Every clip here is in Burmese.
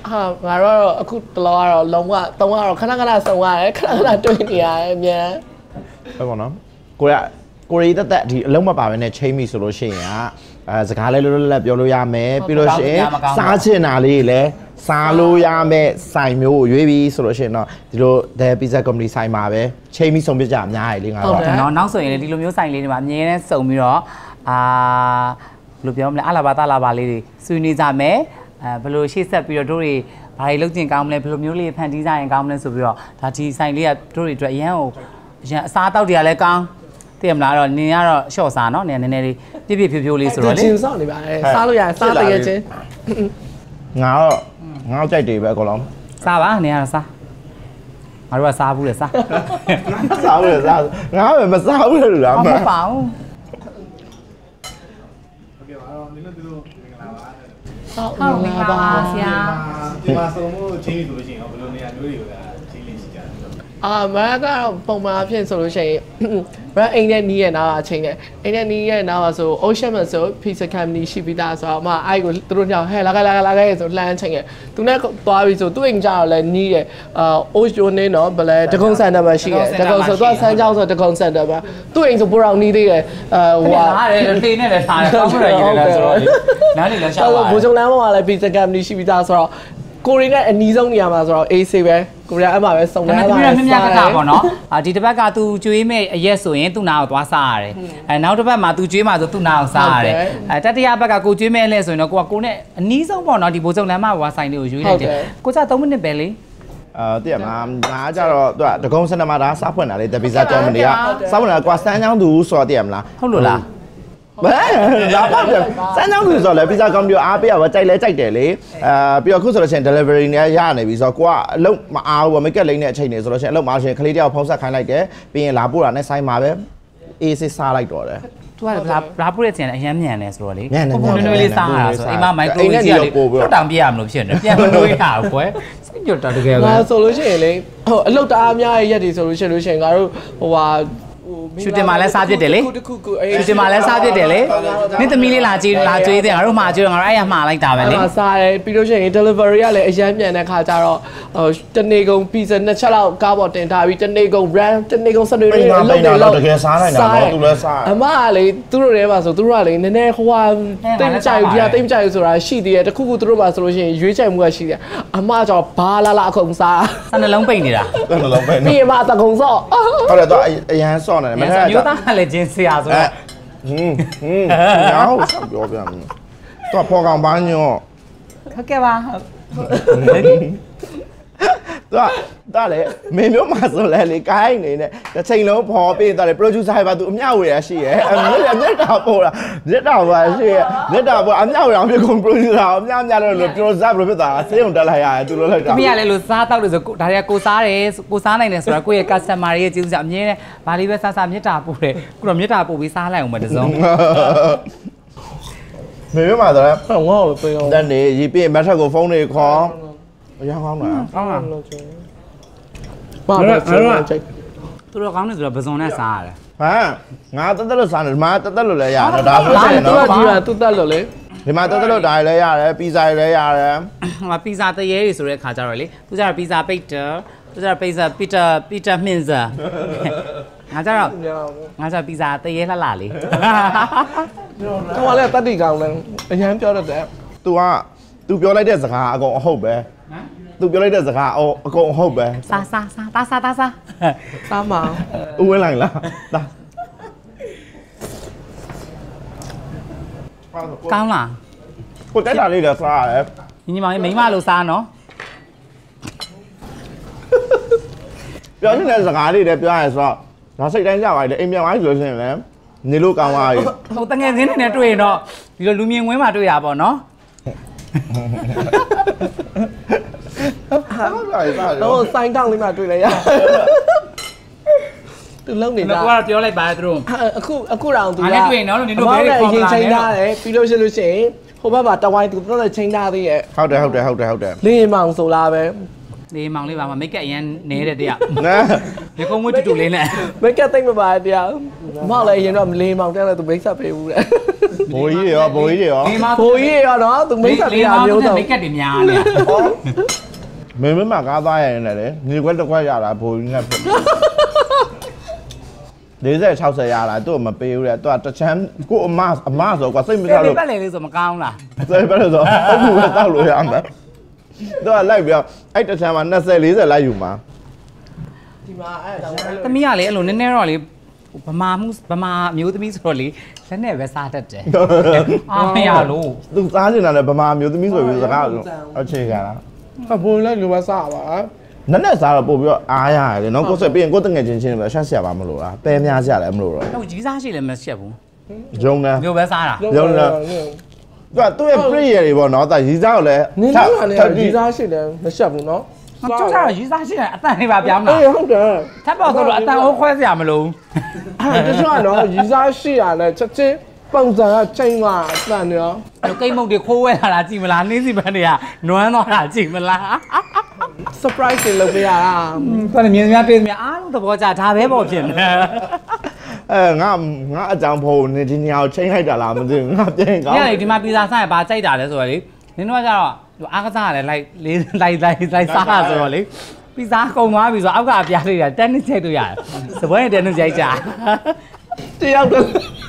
ငါတို့အခုတလောကတော့လုံးဝတုံးကတော့ခဏခဏစုံရတယ်ခဏခဏတွေ့နေရတယ်အမြန်ဟုတ်ပါနော်ကိုရီတက်ဒီအလုံးမပါဘဲနဲ့ချိန်ပြီဆိုလို့ရှိရင်စကားလေးလွတ်လပ်ပြောလို့ရမယ်ပြီးလို့ရှိရင်စားချင်တာလေးလည်းစားလို့ရမယ်ဆိုင်မျိုးကိုရွေးပြီးဆိုလို့ရှိရင်တော့ဒီလို The Pizza Company ဆိုင်မှာပဲချိန်ပြီးဆုံးဖြတ်ကြအများကြီးလေငါတို့ဟုတ်တယ်နော်နောက်ဆိုရင်ဒီလိုမျိုးဆိုင်လေးတွေမှာအမြဲတမ်းစုံပြီးတော့ဘယ်လိုပြောမလဲအလာဘာတလာဘာလေးတွေဆွေးနွေးကြမယ်ဘယ်လိုရှေ့ဆက်ပြီးတော့တို့တွေဘာတွေလုပ်ကျင်ကောင်းမလဲဘယ်လိုမျိုးလေးဖန်တီးကြရင်ကောင်းမလဲဆိုပြီးတော့ဒါဒီဆိုင်လေးကတို့တွေအတွက်အရန်အစားတောက်တွေကလည်းကောင်းသိရမလားတော့နင်ကတော့ရှော့စားနော်နင်နည်းနည်းလေးပြပြဖြိုးဖြိုးလေးဆိုတော့လေချင်းစောင့်နေပါလေစားလို့ရတယ်စားတကယ်ချင်းငါကြိုက်တယ်ပဲအကောင်လုံးစားပါနင်ကတော့စားငါတို့ကစားဘူးလေစားစားဘူးလေစားငါပဲမစားဘူးလေလားမပါဘူးဟုတ်မင်္ဂလာပါဆရာဒီမှာဆုံးမှုချင်းပြီဆိုလို့ရှိရင်ဘယ်လိုနေရာမျိုးတွေကချင်းလေးရှိကြတယ်မကတော့ပုံမှန်အဖြစ်ဆိုလို့ရှိရင်အိမ်နဲ့နီးရနာအချိန်နဲ့အိမ်နဲ့နီးရနာဆို Ocean မှာဆို Pizza Company ရှိပြီးသားဆိုတော့အဲ့ကိုသူတို့ညောင်းဟဲ့လာခဲ့ဆိုလှမ်းချိန်ရသူနဲ့သွားပြီးဆိုသူ့အိမ်ကြတော့လည်းနီးရOcean နေတော့ဘယ်လဲတကုံစံတယ်မှာရှိရတကုံဆိုတော့ဆန်းချောင်းဆိုတကုံစံတယ်မှာသူ့အိမ်ဆိုပိုအောင်နီးသေးတယ်ဟိုဟာလေလေနဲ့လည်းထားတယ်ကောင်းရည်လည်းဆိုတော့နားနေလည်းရှာပါဘိုးချုံလမ်းပေါ်မှာလည်း Pizza Company ရှိပြီးသားဆိုတော့ကိုရီနဲ့အနီးဆုံးနေရာမှာဆိုတော့ AC ပဲကိုရီကအမှပဲစုံနေတာပါမြတ်ကပေါ့နော်ဒီတစ်ဘက်ကသူကျွေးမဲ့အရက်ဆိုရင်သူ့နာကိုသွားစားရတယ်နောက်တစ်ဘက်မှာသူကျွေးမှဆိုသူ့နာကိုစားရတယ်တတိယဘက်ကကိုကျွေးမဲ့လဲဆိုရင်တော့ကိုနဲ့အနီးဆုံးပေါ့နော်ဒီဘိုးစုံလမ်းမှာဝါဆိုင်လေးကိုရွေးလိုက်တယ်ကိုကြ3မိနစ်ပဲလေတည့်ရမှာငါကြတော့သူကတကုံစနမှာဒါစားဖွင့်တာလေ The Pizza Company ကစားဖွင့်တာကွာစမ်းချောင်းသူဆိုတော့တည့်ရမလားဟုတ်လို့လားဘယ်လာပါပြန်စမ်းချောင်းသူဆိုတော့လေ Pizza Company အားပေးရပါကြိုက်တယ်လေပြီးတော့ခုဆိုလို့ရှိရင် delivery နဲ့ရနေပြီဆိုတော့ကိုကအလုပ်မအားဘူးမိတ်ကက်လိမ့်တဲ့အချိန်နေဆိုလို့ရှိရင်အလုပ်မအားရှင်ကလေးတယောက်ဖုန်းဆက်ခိုင်းလိုက်တယ်ပြီးရင်လာပို့တာနဲ့ဆိုင်မှာပဲအေးစစ်စားလိုက်တော့တယ်သူကလာပို့တဲ့အချိန်အရမ်းမြန်တယ်ဆိုတော့လေပုံနွေးလေးစားရတာဆိုအိမ်မှာ micro ကြီးကလေထုတ်တောင်ပြရမလို့ဖြစ်နေပြန်မလို့ရအောင်ကွယ်စိတ်ညစ်တာတကယ်ပဲငါဆိုလို့ရှိရင်လေအလုပ်တအားများရဲ့ရက်တွေဆိုလို့ရှိရင်ငါတို့ဟိုဟာရှူတင်မှာလဲစားပြစ်တယ်လေရှူတင်မှာလဲစားပြစ်တယ်လေနင့်သမီးလေးလာကြွေးတယ်ငါတို့မှာကြွေးတယ်ငါတို့အဲ့ရမှာလိုက်တာပဲလေစားတယ်ပြီးလို့ရှိရင် delivery ကလည်းအရန်မြန်တဲ့ခါကျတော့တနေကုန် pizza 2ချက်လောက်ကားပေါ်တင်ထားပြီးတနေကုန် brand တနေကုန်စနေတွေလုံးတယ်လို့တကယ်စားနိုင်တာတော့သူလည်းစားအမကလေသူတို့ထဲမှာဆိုသူတို့ကလေနည်းနည်းဟိုဟာတိတ်မကြိုက်ဘူးဒီကတိတ်မကြိုက်ဘူးဆိုတာရှိသေးတယ်တခုခုသူတို့မှာဆိုလို့ရှိရင်ရွေးချယ်မှုကရှိတယ်အမကျတော့ဘာလာအခုံစားနှလုံးပိတ်နေတာနှလုံးပိတ်နေပြီးမှတကုံစော့ဟုတ်တယ်တော့အရန်စော့နေတယ်မင်းမျိုးသားကလည်းဂျင်းဆရာဆိုတော့ရောဆက်ပြောပြမယ်တော့ဖော်ကောင်ပါညောဟုတ်ကဲ့ပါဒါလေမင်းမျိုးမှာဆိုလဲလေကိုင်းနေနဲ့တစ်ချိန်လုံးဖော်ပေးတာလေ producer ဟဲ့ပါသူအမြောက်ဝေရရှိရဲ့မြက်တာပို့တာမြက်တာပါရှိရဲ့မြက်တာပို့အမြောက်ရောင်ပြကုန် producer အမြောက်များလို့ producer ဘယ်လိုဖြစ်တာဆေးုံတက်လိုက်ရတယ်သူလိုလိုက်တာမင်းကလည်းလို့စားတောက်လို့ဆိုဒါတွေကကိုစားတယ်ကိုစားနိုင်တယ်ဆိုတာကိုယ့်ရဲ့ customer ရဲ့ကျေးဇူးကြောင့်အမြဲတမ်းဗာလေးပဲစားမြက်တာပို့တယ်ခုတော့မြက်တာပို့ပြီးစားလိုက်အောင်ပဲတစုံမင်းမျိုးမှာဆိုလဲငေါ့ကိုပြေးအောင်တန်းနေရေးပြီးမက်ထက်ကိုဖုန်းတွေခေါ်အရန်ကောင်းတာကောင်းလားဘာလဲသူတို့ကောင်းနေဆိုတော့ပဇွန်နဲ့စားရတယ်ဟာငါတက်လို့စားတယ်ဒီမှာတက်လို့လည်းရတယ်ဒါဆိုရင်တော့သူကသူတက်လို့လေဒီမှာတက်လို့ဒါလည်းရတယ်ပီဇာလည်းရတယ်ဟိုမှာပီဇာတရေတွေဆိုတဲ့ခါကြတော့လေသူကြတော့ပီဇာပိတ်တာသူကြတော့ပီဇာပီတာမင်းစာငါကြတော့ပီဇာတရေလှလှလေးသူကလည်းတတ်တိကောင်းလဲအရန်ပြောတတ်တယ် तू ပြောလိုက်တဲ့စကားအကုန်အဟုတ်ပဲतू ပြောလိုက်တဲ့စကားအကုန်အဟုတ်ပဲစားမဦးဝင်းလိုက်လားကောင်းလားကိုတက်တာလေးလည်းစားရတယ်ညီမလေးမိမလို့စားနော်ပြောနေတဲ့စကားလေးတွေပြောရဆိုတော့ဒါစိတ်တိုင်းကြပါလေအိမ်ပြန်သွားဆိုလို့ရှိရင်လည်းနေလို့ကောင်းသွားပြီဟိုတငယ်ချင်းတွေနဲ့တွေ့ရင်တော့ဒီလိုလူမြင်ကွင်းမှာတွေ့ရပါတော့တော့ဆိုင်တောင်းလေးမှတွေ့လိုက်ရသူလုံးနေတာကိုကပြောလိုက်ပါသူတို့အခုတောင်သူကအဲ့တွေ့နော်နင်တို့ဘယ်လိုခေါ်လာလဲချိန်ထားတယ်ပြီးလို့ရှိရင်ဟိုဘက်မှာတဝိုင်းသူတော့ချိန်ထားသေးရဲ့ဟုတ်တယ်လင်းမောင်ဆိုလားပဲဒီမောင်လေးပါမမိတ်ကပ်ရန်နေတဲ့တယောက်နဲဒီကုန်းမွေးတူတူလေးနဲ့မိတ်ကသိမ့်မပါတရားမောက်လည်းရင်တော့မလေးမောင်တက်လည်းသူမိတ်ဆက်ပေးဘူးတဲ့ဘိုးကြီးရောဘိုးကြီးရောဘိုးကြီးရောနော်သူမိတ်ဆက်ပေးတာမျိုးတော့မိတ်ကပ်တွေများနေမင်းမကားသားရရင်လည်းညီခွက်တစ်ခွက်ရတာဘိုးကြီးနဲ့ဖြစ်40 60ရလာသူ့မပေးဘူးလေသူကတချမ်းကိုအမဆိုကွာစိတ်မစားလို့ပတ်လေလေးဆိုမကောင်းလားစိတ်ပဲလို့ဆိုအခုပဲတောက်လို့ရမှာသူကလိုက်ပြီးအဲ့တချမ်းမှာ20 40လိုက်ယူမှာဒီမှာအဲ့ဒါသမီးကလေအဲ့လိုနည်းနည်းတော့လေဗမာမျိုးသမီးဆိုတော့လေလက်နဲ့ပဲစားတတ်တယ်အားမရလို့သူစားနေတာလည်းဗမာမျိုးသမီးဆိုပြီးစကားအခြေခံလားဘိုးလည်းလိုပါစားပါနက်စားတော့ပို့ပြီးတော့အားရတယ်နော်ကိုယ်ဆက်ပြီးရင်ကိုယ်တငယ်ချင်းချင်းပဲရှက်ဆရာပါမလို့လားပဲများကြတယ်မလို့တော့တော့ကြီးစားရှိလည်းမရှက်ဘူးဂျုံနဲ့မျိုးပဲစားတာသူရဲ့ pre ရတွေပေါ့နော်ဒါရီစားကိုလည်းနင်းတော့လည်းဒီစားရှိတယ်မရှက်ဘူးနော်ကျောက်တော့ကြီးစားရှိတယ်အတန်လေးပါပြောင်းတာအေးဟုတ်တယ်ထပ်ပေါ့ဆိုတော့အတန်အိုးခွဲစရာမလိုအဲ့တချို့ကတော့ရီစားရှိရတယ်ချက်ချင်းပုံစံကချိန်မှာအတန်ရောဘူးကိတ်မုတ်တွေခိုးဝဲလာတာကြည့်မလားနှင်းစီပန်းတွေကနွမ်းသွားတာကြည့်မလား surprise တွေလုပ်ပေးရတာတော်တယ်မြင်များတွေ့မြအားလုံးသဘောကျဒါပဲပေါ့ဖြစ်နေငါအကြောင်းဖို့နေဒီညောင်ချိန်လိုက်တာလားမသိဘူးငါပြန်ကောင်းညနေဒီမှာပီဇာဆိုင်ဘာကြိုက်တာလဲဆိုတော့လေနင်တို့ကကျတော့အားကစားရတယ်လိုက်စားတာဆိုတော့လေပီဇာကုန်သွားပြီဆိုအောက်ကအပြားလေးတွေတက်နစ်ချိန်တို့ရတယ်စပွဲနဲ့တက်နစ်ချိန်ကြတယောက်တော့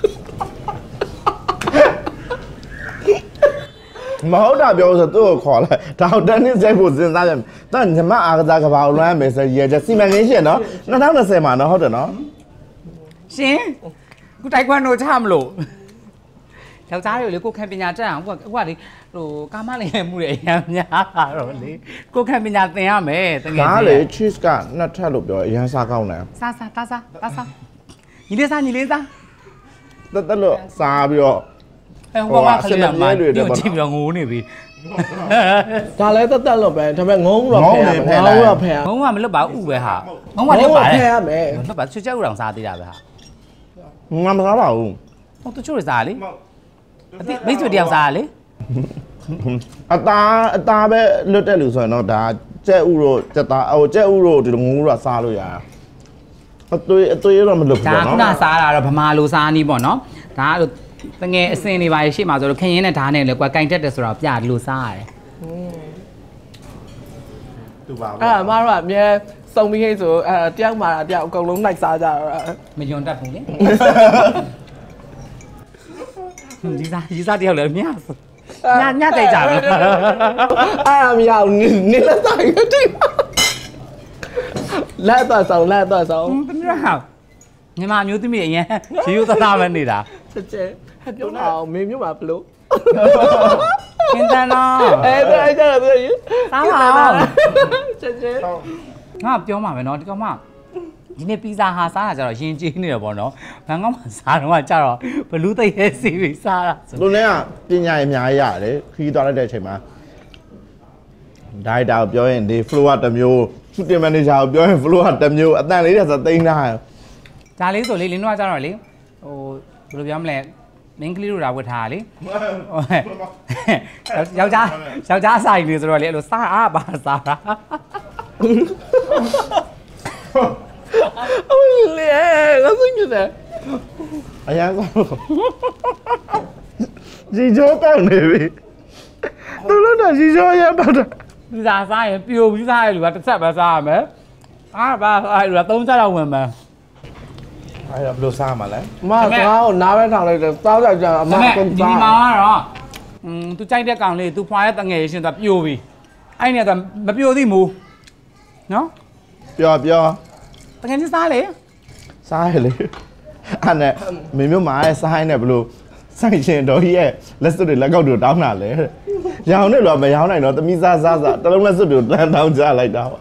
မဟုတ်တာပြောဆိုသူ့ကိုခေါ်လိုက်ဒါတော့တန်းနေစိတ်ဖို့စဉ်းစားကြတယ်။ဒါညမအားကစားကဘာလွမ်းမယ်ဆိုရတဲ့စီမံကိန်းရှင်နော်2020မှာနော်ဟုတ်တယ်နော်ရှင်ခုတိုက်ခွန်းတို့ချမလို့ယောက်ျားတွေလေကိုခံပညာတက်အောင်အခုကလေဟိုကာမလေးမှုတွေအများများတာတော့လေကိုခံပညာသင်ရမယ်တကယ်ဒါလေ cheese ကနှစ်ထပ်လို့ပြောအရင်စားကောင်းတယ်စားညီလေးစားတက်လို့စားပြီးတော့ဟိုဘာကလေးမှညို့ကြည့်ပြီးတော့ငိုးနေပြီဒါလည်းတက်လို့ပဲဒါပေမဲ့ငုံတော့ဖယ်ရမယ်ငုံတော့ဖယ်ရငုံကမလွတ်ပါဥပဲဟာငုံကလွတ်ပါဖလေယ်ရမယ်လွတ်ပါချွတ်ချက်ဥတော်စားသေးတာပဲဟာငါမစားပါဘူးဟိုတချို့တွေစားလေအတိမိတ်ဆွေတယောက်စားလေအသားပဲလွတ်တဲ့လူဆိုရင်တော့ဒါကြက်ဥတို့ကြက်သားဟိုကြက်ဥတို့ဒီငုံတို့ကစားလို့ရအသွေးတော့မလွတ်ဘူးဒါပေါ့ခုနော်နစားတာတော့ဗမာလိုစားနီးပေါ့နော်ဒါကလို့တငယ်အစင်တွေပါရှေ့မှာဆိုတော့ခရင်နဲ့ဓာတ်နဲ့လေကွာကင်တက်တယ်ဆိုတော့ပြဒီလိုစားရတယ်သူပါအဲ့အမတို့ကအမြဲစုံပြီးဟိဆိုတယောက်မှာတယောက်အကုန်လုံးနှိုက်စားကြတော့မယွန်တတ်ဘူးလေဒီစားတယောက်လည်းမြတ်ညတိုက်ကြတယ်အဲ့အမရောက်နေလက်ဆိုင်တိလက်တော့ဆောင်တမီးဟာညီမမျိုးသမီးအရင်ရေရိုးသားပဲနေတာချက်ချင်းဟဲ့ပြောအောင်မင်းမျိုးမှာဘလို့ကျင်းတန်းတော့အဲ့ဒါကြတော့သူစားပါအောင်ချက်ချင်းငါပြောမှာပဲနော်ဒီကောင်မဒီနေ့ပီဇာဟာစားတာကြတော့ရင်ကြီးနေတယ်ပေါ့နော်ဘန်ကောက်မှာစားတော့ကြတော့ဘလူးသိရဲ့စီပြီးစားတာဆိုလူနဲ့ကပညာရေးအများကြီးရတယ်ခီးသွားလိုက်တဲ့အချိန်မှာဒါရိုက်တာကိုပြောရင်ဒီ flow ကတစ်မျိုး shooting manager ကိုပြောရင် flow ကတစ်မျိုးအတန်လေးတွေဆိုသိမ်းထားတယ်ဒါလေးဆိုလေလင်းတို့ကကြတော့လေဟိုဘယ်လိုပြောမလဲမင်းကလေးတို့ဒါဝတ်ထားလေယောက်ျားဆိုင်နေဆိုတော့လေအဲ့လိုစားအားပါစားတာအိုးလေငါစိတ်ကြတယ်အရင်ကជីဂျိုးတောင်းနေပြီသူတို့ကជីဂျိုးရတော့တယ်ပီဇာစားရင်ပြိုပြီးစားရလူကတစ်ဆက်ပဲစားရမယ်အားပါအဲ့လူက3ချက်လောက်ဝင်မယ်အဲ့ဒါဘယ်လိုစားမှာလဲမကောင်းနားပဲထောင်လိုက်တယ်တောက်ကြကြအမဒါပေမဲ့ကုန်ဒီသားမှာကတော့သူကြိုက်တဲ့ကောင်လေးသူဖွာတဲ့တငယ်ရှင်သူပြိုပြီအဲ့နဲ့သူမပြိုသေးဘူးနော်ပြောတကယ်ကြီးစားလေစားရလေအဲ့နဲ့မင်းမျိုးမားရဲ့စားရင်လည်းဘယ်လိုဆိုင်ရှင်တော်ကြီးရဲ့လက်စွပ်တွေလက်ကောက်တွေတောင်းတာလဲရောင်နဲ့တော့မရောင်းနိုင်တော့သမီးစားတလုံးလက်စွပ်တွေတန်းတောင်းကြလိုက်တာပါ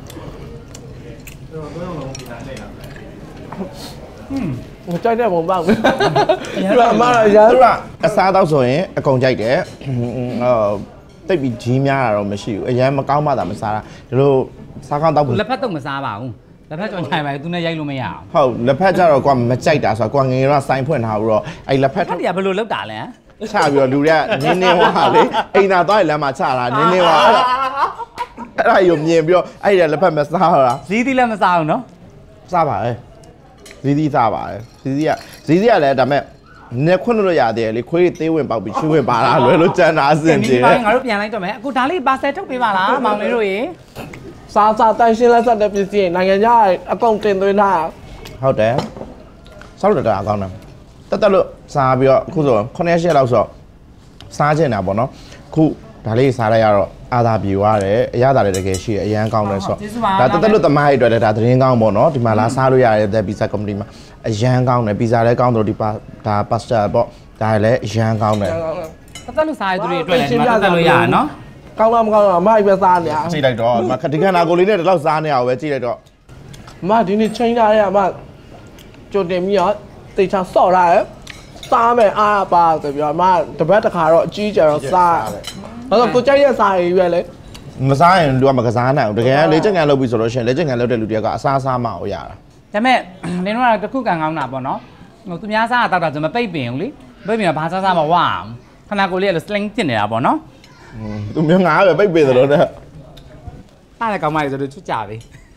ကြိုက်တဲ့ပုံပေါက်မယ်ဒီအမရသူကအစားတော့ဆိုရင်အကုန်ကြိုက်တယ်တိတ်ပြီးကြီးများတာတော့မရှိဘူးအရင်မကောင်းမှသာမစားတာဒီလိုစားကောင်းတော့လက်ဖက်တော့မစားပါဘူးလက်ဖက်ကြောင်ခြိုင်ပါသူနဲ့ရိုက်လို့မရအောင်ဟုတ်လက်ဖက်ကြတော့ကွာမကြိုက်တာဆိုတော့ကွာငယ်တော့စိုင်းဖွင့်ထားဘူးတော့အဲ့လက်ဖက်ဖက်တရားဘယ်လိုလုပ်တာလဲချပြီးတော့လူတွေကနင်းဝါလေအိမ်သာသွားရင်လမ်းမှာချတာနင်းဝါအဲ့ဒါယုံမြင်ပြီးတော့အဲ့ဒီလက်ဖက်မစားတော့ဇီးသီးလည်းမစားဘူးနော်စားပါလေဇီးသီးစားပါလေဇီးသီးကလည်းဒါမဲ့နေခွန်းလို့ရသေးတယ်လေခွေးသေးဝင်ပေါက်ပြီးချွေးဝင်ပါလားလွယ်လို့ကြံတာအစင်ပြေတယ်ငါတို့ပြန်လိုက်တော့မယ်အခုဒါလေးပါဆယ်ထုတ်ပေးပါလားမောင်လေးတို့ရေစားတန်ရှင်းလက်ဆက်တဲ့ပစ္စည်းနိုင်ငံခြားအကုန်တင်သွင်းတာဟုတ်တယ်ဆောက်တော့အကောင်းတယ်တက်လို့စားပြီးတော့အခုဆို9ရက်လောက်ဆိုစားချင်တာပေါ့နော်ခုဒါလေးစားလိုက်ရတော့အာသာပြေသွားတယ်အရသာလည်းတကယ်ရှိတယ်အရန်ကောင်းတယ်ဆိုတော့ဒါတက်လို့သမားတွေအတွက်လည်းဒါသတင်းကောင်းပေါ့နော်ဒီမှာလာစားလို့ရတယ်တဲ့ pizza company မှာအရန်ကောင်းတယ် pizza လည်းကောင်းတယ်ဒီဒါ pasta ပေါ့ဒါလည်းအရန်ကောင်းတယ်တက်လို့စားရတဲ့သူတွေအတွက်လည်းဒီမှာတက်လို့ရရနော်ကောင်းလားမကောင်းလားအမအိပ်ပဲစားနေရကြည့်လိုက်တော့ဒီမှာဒီခန္ဓာကိုယ်လေးနဲ့ဒီလောက်စားနေအောင်ပဲကြည့်လိုက်တော့အမဒီနေ့ချိန်ထားတဲ့အမကြိုတင်ပြီးတော့တေချာဆော့ထားတယ်စားမယ်အားပါဆိုပြီးတော့အမတပတ်တစ်ခါတော့အကြီးကျယ်တော့စားတယ်ဒါဆိုကိုကြိုက်တဲ့စားတွေရွက်လေမစားရင်လူကမကစားနိုင်ဘူးတကယ်လေ့ကျင့်ခန်းလုပ်ပြီးဆိုလို့ရှိရင်လေ့ကျင့်ခန်းလုပ်တဲ့လူတွေကအစားစားမအောင်ရတာဒါပေမဲ့နင်တို့ကတခုကန်ကောင်းတာပေါ့နော်ဟိုသူများစားတာတောက်တာကျွန်မပိတ်ပင်ဘူးလေပိတ်ပင်ကဘာစားစားမဝအောင်ခဏကိုလေးကလည်း sling ဖြစ်နေတာပေါ့နော်သူမျိုးငါပဲပိတ်ပေးသလိုနဲ့စားတယ်ကောင်းပါလေဆိုတော့ချွတ်ကြပြီ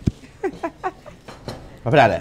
ဘာဖြစ်လာလဲ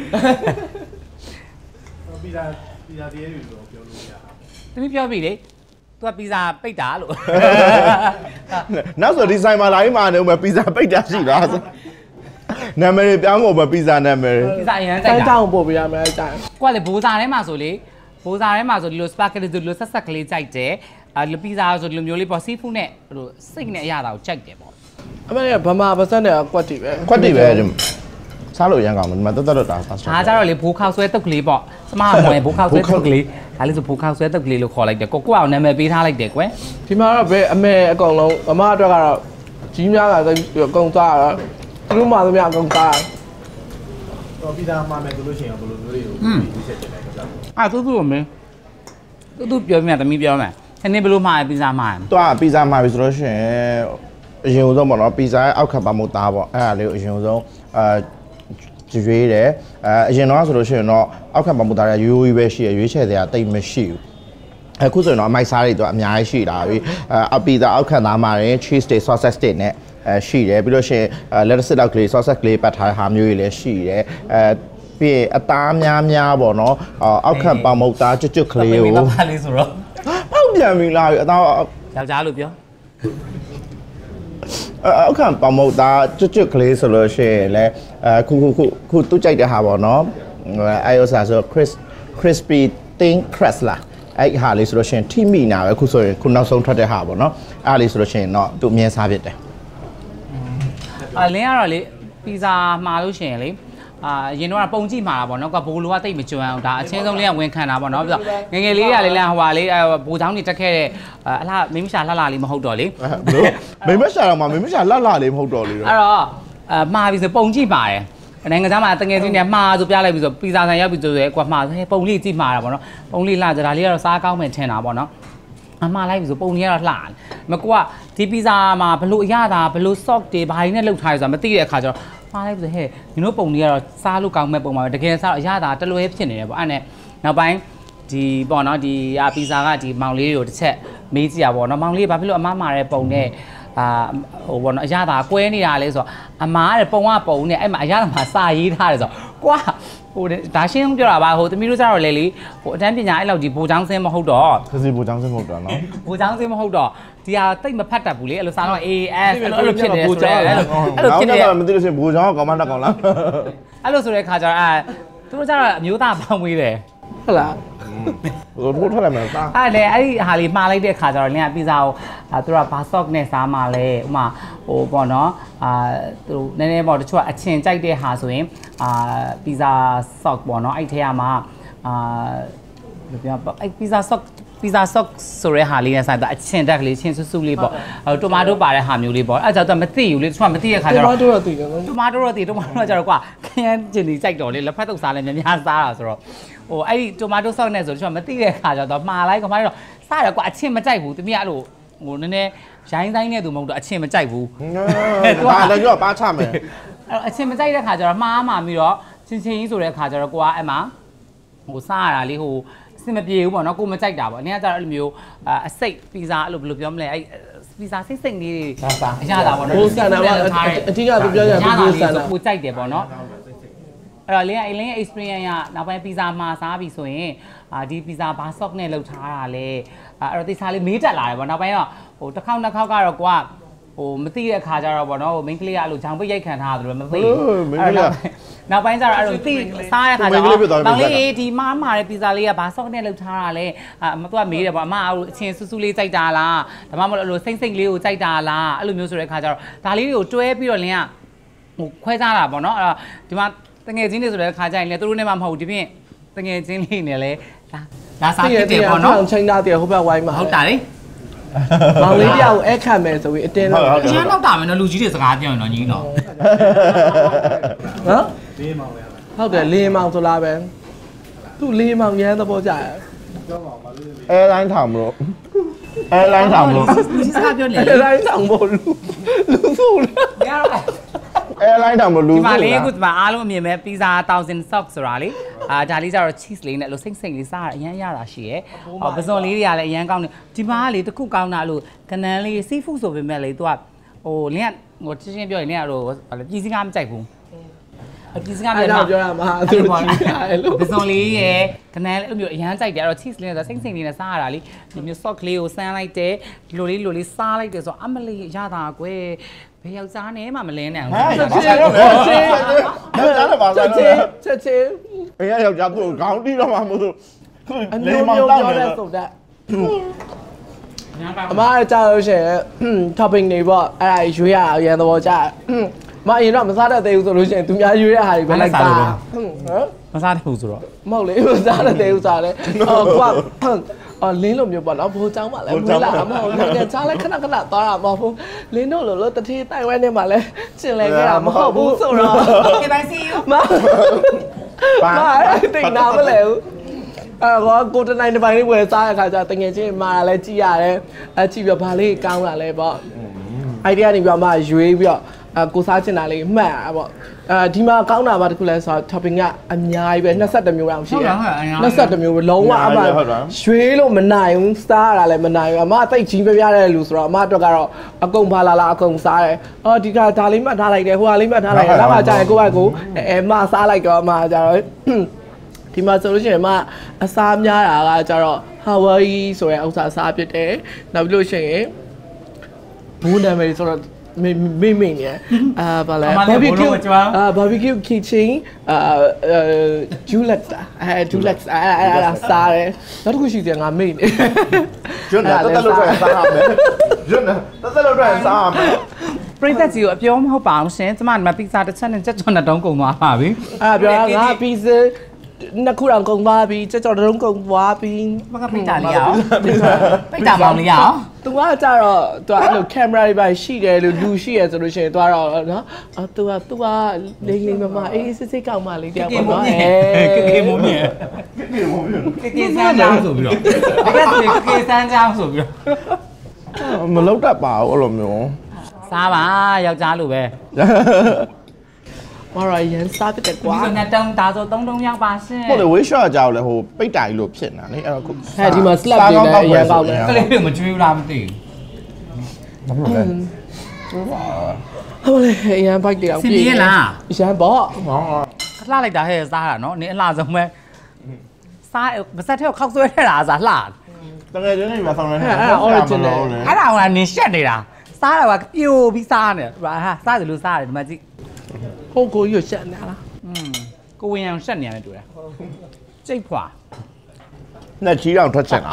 ပီဇာတည်းတွေလို့ပြောလို့ရသမီးပြောပြီလေသူကပီဇာပိတ်တာလို့နောက်ဆိုဒီဆိုင်မှာလာပြီးမှနေဦးမယ်ပီဇာပိတ်တာရှိလားနာမည်ပြောင်းဖို့မပီဇာနာမည်ပီဇာအရင်ကြိုတိုက်င်းတာတောင်းပို့ပေးရမယ်အဲ့တိုင်းကိုကလေဘိုးစားထဲမှာဆိုလေဘိုးစားထဲမှာဆိုဒီလို spaghetti ဆိုဒီလိုဆက်ဆက်ကလေးကြိုက်တယ်လူပီဇာဆိုဒီလိုမျိုးလေးပေါ့ seafood နဲ့ဟိုစိတ်နဲ့အရတာကိုကြိုက်တယ်ပေါ့အမကဗမာပါစက်နဲ့ကွက်တီပဲခွက်တိပဲစားလို့ရန်ကောင်းတယ်ဒီမှာတက်တော့တာစားဒါကြတော့လေဘိုးခောက်ဆွဲတုတ်ကလေးပေါ့စမကမွေဘိုးခောက်ဆွဲတုတ်ကလေးဒါလေးဆိုဘိုးခောက်ဆွဲတုတ်ကလေးလို့ခေါ်လိုက်တယ်ကိုကိုအောင်နာမည်ပေးထားလိုက်တယ်ကွယ်ဒီမှာတော့ဘယ်အမေအကုန်လုံးအမအတွက်ကတော့ကြီးများတာအကုန်စားရသူတို့မှသမ ्या အကုန်စားတော့ပီဇာမှာမယ်ဆိုလို့ရှိရင်ဘယ်လိုမျိုးတွေကိုဒီဆက်တင်လိုက်ကြတာအဲ့သူကိုမင်းသူပြောမြတ်သမီးပြောမယ်ခဏဘလို့မှာပီဇာမှာတော့ပီဇာမှာပြီဆိုလို့ရှိရင်အရင်ဆုံးပေါ့နော်ပီဇာရဲ့အောက်ခပ်ပါမို့သားပေါ့အဲ့ဒါလေးကိုအရင်ဆုံးရွေးတယ်အရင်တော့ဆိုလို့ရှိရင်တော့အောက်ခပ်ပါမို့သားရရိုးရိုးပဲရှိရရွေးချယ်စရာတိတ်မရှိဘူးအခုဆိုရင်တော့အမိုက်စားတွေတော့အများကြီးရှိလာပြီအပီဇာအောက်ခပ်သားမှာရင် cheese တွေ sausage တွေနဲ့ရှိတယ်ပြီးလို့ရှိရင် lettuce လောက်ကလေး sausage ကလေးပတ်ထားတဲ့ဟာမျိုးတွေလည်းရှိတယ်ပြီးရင်အသားများပေါ့နော်အောက်ခပ်ပါမို့သားကျွတ်ကလေးကိုပါလေးဆိုတော့ပေါက်ပြန်ပြီလားအသားယောက်ျားလို့ပြောအခါပမုတ်သားကျွတ်ကလေးဆိုလို့ရှိရင်လည်းခုသူ့ကြိုက်တဲ့ဟာပေါ့နော်အဲဥစားဆို crispy thin crust လားအဲ့ဟာလေးဆိုလို့ရှိရင်ထိမိနာပဲခုဆိုရင်ခုနောက်ဆုံးထွက်တဲ့ဟာပေါ့နော်အဲ့လေးဆိုလို့ရှိရင်တော့သူအမြဲစားဖြစ်တယ်လင်းကတော့လေပီဇာမှာလို့ရှိရင်လေရင်တော့ပုံကြည့်မှာတာပေါ့နော်ကဘိုးလိုကတိတ်မကြွမ်းအောင်ဒါအချင်းဆုံးလေးကဝင်ခံတာပေါ့နော်ပြီးတော့ငငယ်လေးကလေးလမ်းဟွာလေးဘိုးချောင်းနေတက်ခဲ့တဲ့အလှမင်းမရှာလှလှလေးမဟုတ်တော့လေဘလို့မိမရှာတော့မှမိမရှာလှလှလေးမဟုတ်တော့လေအဲ့တော့မှာပြီဆိုပုံကြည့်ပါတယ်နိုင်ငံသားမှာတငယ်ချင်းတွေမှာဆိုပြလိုက်ပြီဆိုပီဇာဆိုင်ရောက်ပြီဆိုရဲကွာမှာဟဲပုံလေးကြည့်မှာတာပေါ့နော်ပုံလေးလှကြဒါလေးကတော့စားကောင်းမယ်ထင်တာပေါ့နော်အမှားလိုက်ပြီဆိုပုံလေးကတော့လှမကွာဒီပီဇာမှာဘလို့အရတာဘလို့ sock တွေဘာတွေနဲ့လှုပ်ထားရဆိုတာမသိတဲ့အခါကျတော့မှားလိုက်ပြီဆိုဟဲ့ဒီတို့ပုံလေးကတော့စားလို့ကောင်းမဲ့ပုံပါပဲတကယ်စားတော့အရတာတလွဲဖြစ်နေတယ်ပေါ့အဲ့နဲ့နောက်ပိုင်းဒီပေါ့နော်ဒီပီဇာကဒီမောင်လေးတွေကိုတစ်ချက်မေးကြည့်ရပါတော့မောင်လေးဘာဖြစ်လို့အမှားမှာတဲ့ပုံနဲ့ဟိုဘောနော်အရသာကွဲနေတာလဲဆိုတော့အမားတဲ့ပုံကပုံနဲ့အဲ့မှာအရသာမှာစာရေးထားတယ်ဆိုတော့ကွာဟိုဒါရှင်းပြောတာပါဟိုသမီးတို့ကျတော့လေဟိုအတန်းပညာအဲ့လောက်ဒီဘိုးချောင်းစင်းမဟုတ်တော့ခစီဘူချောင်းစင်းမဟုတ်တော့နော်ဘိုးချောင်းစင်းမဟုတ်တော့ဒီဟာတိတ်မဖတ်တတ်ဘူးလေအဲ့လိုစာတော့ AS အဲ့လိုဖြစ်နေတယ်ဆိုတော့အဲ့လိုဖြစ်နေတယ်မသိလို့ရှိရင်ဘူချောင်းကကောင်းမတက်ကောင်းလားအဲ့လိုဆိုတဲ့ခါကျတော့သူတို့ကျတော့အမျိုးသားပေါင်းဝေးတယ်ဟုတ်လားဟိုထိုးထွက်လိုက်မယ်သားအဲ့လေအဲ့ဒီဟာလေးမှားလိုက်တဲ့ခါကျတော့လင်းကပီဇာကိုသူတို့ကဘာ sock နဲ့စားမှာလဲဥမာဟိုပေါ့နော်သူတို့နည်းနည်းပေါ့တချို့ကအချင်ကြိုက်တဲ့ဟာဆိုရင်ပီဇာ sock ပေါ့နော်အဲ့ထဲမှာဘယ်ပြောအဲ့ပီဇာ sock ဆိုတဲ့ဟာလေးနဲ့ဆိုင်တော့အချင်တက်ကလေးချင်းဆူဆူလေးပေါ့တိုမာတိုပါတဲ့ဟာမျိုးလေးပေါ့အဲ့ကြောင့်တော့မသိဘူးလေတချို့ကမသိတဲ့ခါကျတော့တိုမာတိုတော့သိတယ်နော်တိုမာတိုတော့သိတိုမာတိုကျတော့ကွာခရမ်းကျင်နေကြိုက်တော့လေလက်ဖက်တုပ်စားလဲများများစားတာဆိုတော့ဟိုအဲ့ဒီတိုမာတိုဆော့နဲ့ဆိုတော့မသိတဲ့ခါကျတော့မှားလိုက်ခမလေးတော့စားရကွာအချင်းမကြိုက်ဘူးတမီးအဲ့လိုဟိုနည်းနည်းရိုင်းဆိုင်နဲ့သူမဟုတ်တော့အချင်းမကြိုက်ဘူးဟာလည်းကြောပါချမယ်အဲ့အချင်းမကြိုက်တဲ့ခါကျတော့မှားမှပြီးတော့ချင်းချင်းကြီးဆိုတဲ့ခါကျတော့ကိုကအဲ့မှာဟိုစားရတာလေးဟိုအစင်မပြေဘူးပေါ့နော်ကိုမကြိုက်တာပေါ့အနည်းကကျတော့အဲ့လိုမျိုးအစိတ်ပီဇာအဲ့လိုဘယ်လိုပြောမလဲအဲ့ဗီဇာစိတ်စိတ်လေးတွေစားအရတာပေါ့နော်ဘိုးဆန်တာကအထီးကသူပြောရဘိုးဆန်တာကိုကြိုက်တယ်ပေါ့နော်အဲ့တော့လင်းကလင်းရဲ့ experience ကနောက်ပိုင်း pizza မှာစားပြီဆိုရင်ဒီ pizza ဘာ sauce နဲ့လုပ်ထားတာလဲအဲ့တော့တိစားလေးမေးတက်လာတယ်ပေါ့နောက်ပိုင်းတော့ဟိုတစ်ခေါက်နှစ်ခေါက်ကတော့ကိုကဟိုမသိတဲ့အခါကျတော့ပေါ့နော်ဟို main ကလေးကအဲ့လိုဂျောင်ပိတ်ရိုက်ခံထားတယ်လို့မသိဘူးနောက်ပိုင်းကျတော့အဲ့လိုသိစားတဲ့အခါကျတော့တောင်းလေးဒီမှာတဲ့ pizza လေးကဘာ sauce နဲ့လုပ်ထားတာလဲမသူကမေးတယ်ပေါ့အမအဲ့လိုအချင်းဆူဆူလေးကြိုက်တာလားဒါမှမဟုတ်အဲ့လိုစိမ့်စိမ့်လေးကိုကြိုက်တာလားအဲ့လိုမျိုးဆိုတဲ့အခါကျတော့ဒါလေးတွေကိုတွဲပြီးတော့လင်းကဟိုခွဲစားတာပေါ့နော်အဲ့တော့ဒီမှာတငယ်ချင်းတွေဆိုတဲ့အခါကျရင်လေသူတို့နဲ့မှမဟုတ်ဘူးဒီပြင်တငယ်ချင်းလေးနဲ့လေလာစားဖြစ်တယ်ပေါ့နော်ချိန်သားတည်းဟိုဘက်ဝိုင်းမှာဟုတ်တာလေမောင်လေးတယောက်အဲ့ခံမယ်ဆိုပြီးအတင်းတော့အရင်တော့တာမယ်နော်လူကြီးတွေစကားပြောရင်တော့ညီနော်ဟမ်လေးမောင်လေးဟုတ်တယ်လေးမောင်ဆိုလားပဲသူ့လေးမောင်ရမ်းသဘောကျတယ်အဲလိုင်းထောင်မလို့အဲလိုင်းထောင်မလို့လူကြီးစကားပြောနေအဲလိုင်းထောင်မို့လူဆိုလားရတော့အဲလိုင်းထောင်မလို့လူဒီမှာလေးခုဒီမှာအားလုံးအမြင်မဲ့ pizza 1000 socks ဆိုတာလေဒါလေးကျတော့ cheese လေးနဲ့လို့စိမ့်စိမ့်လေးစားရအရန်ရတာရှိရယ်ပဇွန်လေးတွေကလည်းအရန်ကောင်းတယ်ဒီမှာလေတခုကောင်းတာလို့ကနန်းလေး seafood ဆိုပေမဲ့လေသူကဟိုလင်းကဟိုချင်းပြောရင်လည်းဟိုပြည်စည်းကားမကြိုက်ဘူးပြည်စည်းကားပြန်တော့ပြောရမှာသူတို့ကြည့်ရတယ်လို့ပဇွန်လေးရယ်ကနန်းအဲ့လိုမျိုးအရန်ကြိုက်တယ်အဲ့တော့ cheese လေးနဲ့စိမ့်စိမ့်လေးနဲ့စားရတာလေဒီမျိုး sauce လေးကိုစမ်းလိုက်တယ်ဒီလိုလေးစားလိုက်တယ်ဆိုတော့အမလေးရတာကွယ်ဘယ်ယောက်ျားနဲ့မှမလင်းနိုင်ဘူးချက်ချင်းတော့ပါချက်ချင်းအေးယောက်ျားသူ့ခေါင်းတီးတော့မှမဟုတ်ဘူးလေးမောင်တောက်နေတယ်ဆိုတော့အမအားကြောက်လို့ရှိရင် topping တွေပေါ့အဲ့ဒါရွေးရအရင်သဘောကျမအရင်တော့မစားတတ်သေးဘူးဆိုလို့ရှိရင်သူများရွေးရဟာတွေပဲလိုက်တာဟမ်မစားတတ်ဘူးဆိုတော့မဟုတ်လေမစားတတ်သေးဘူးစားတယ်ကွာလင်းလိုမျိုးပေါ့နော်ဘိုးเจ้าမှလည်းမွေးလာမဟုတ်ဘူးငါကြားလိုက်ခဏသွားတာမဟုတ်ဘူးလင်းတို့လိုတတိတိုင်ဝဲနေမှာလဲကျင်လဲခဲ့တာမဟုတ်ဘူးဆိုတော့ဒီပိုင်းစီယူမတိတ်နာမလဲဘူးကိုတနိုင်တစ်ပိုင်းလေးဝယ်စားရခါကျတငယ်ချင်းမာလည်းကြည်ရတယ်ကြည့်ပြီးဘာလေးကောင်းလာလဲပေါ့အိုင်ဒီယာနေပြီးမှရွေးပြီးတော့ကိုစားချင်တာလေးမှတ်ရပေါ့ဒီမှာကောင်းတာပါတခုလဲဆိုတော့ topping ကအများကြီးပဲ22မျိုးလောက်ရှိတယ်22မျိုးလုံးဝအမှရွှေလို့မနိုင်ဘူးစားရတာလည်းမနိုင်ဘူးအမအသိကြီးပြပြတဲ့လူဆိုတော့အမအတွက်ကတော့အကုန်ပါလာအကုန်စားတယ်ဒီကဒါလေးမှတ်ထားလိုက်တယ်ဟိုကလေးမှတ်ထားလိုက်တယ်နောက်မှကြာရင်ကိုယ့်ဘက်ကိုမစားလိုက်တော့အမကြာတော့ဒီမှာဆိုလို့ရှိရင်အစားများတာကကျတော့ Hawaii ဆိုတဲ့ဥစ္စာစားဖြစ်တယ်နောက်ပြီးလို့ရှိရင်ဘူးနာမည်ဆိုတော့မိနေဗာလဲ barbecue kitchen Dulux Dulux အဲ့ဒါစားတယ်နောက်တစ်ခုရှိတယ်ငါမိနေကျွန်းတက်လို့ထွက်စားရမယ်ကျွန်းတက်လို့ထွက်စားရမယ်ပရိသတ်ကြီးကိုအပြောမဟုတ်ပါအောင်ရှင်ကျမဒီမှာပီဇာတစ်ချက်နဲ့ကြက်ကြော်နှစ်တုံးကုန်သွားပါပြီအဲ့ပြောငါပီဇာနှစ်ခုတောင်ကုန်သွားပြီကြက်ကြော်တုံးကုန်သွားပြီမကပိတ်တာလေးရအောင်ပိတ်တာမောင်လေးရအောင်သူကကြတော့သူအဲ့လိုကင်မရာတွေပါရှိတယ်လို့လူရှိရဆိုလို့ရှိရင်သူကတော့နော်သူကလိမ့်လိမ့်မအေးစစ်ကောက်မှလေးတယောက်ပေါ့နော်ကေမုံမြဲကေစမ်းကြောင်းဆိုပြီးတော့ကေစမ်းကြောင်းဆိုပြီးတော့မလောက်တတ်ပါဘူးအဲ့လိုမျိုးစားပါယောက်ျားလိုပဲမရရန်စားတဲ့ကွာဒီနဲ့တုံးဒါဆို3တုံးရောက်ပါရှင်ဟုတ်လေဝေးရှော့ကြောက်လေဟိုပိတ်တာကြီးလို့ဖြစ်နေတာလေအဲ့တော့ဒီမှာ slap တွေလည်းအရင်ကောက်တယ်ကလေးတွေမကျွေးဘူးလားမသိဘူးဘာလို့လဲဟုတ်လေအရင်ဘိုက်တွေအောင်ပြေးရလားရန်ပေါ့ခလှလိုက်တာဟဲ့စားတာနော်နင်းအလှဆုံးပဲစားပါစက်ထဲကိုခောက်ဆွဲထည့်တာစားလှတကယ်ချင်းနေမှာဆောင်းနေတယ်အဲ့ဒါ original အဲ့ဒါကနင်းရှက်နေတာစားတာကပြိုပြီးစားနေဟာစားတယ်လို့စားတယ်ဒီမှာကြည့်ဟုတ်ကိုရွှက်နေလားကိုဝင်အောင်ရှက်နေရတယ်တူတယ်ကြိတ်ဖွာနဲ့ချီအောင်ထွက်ချက်တာ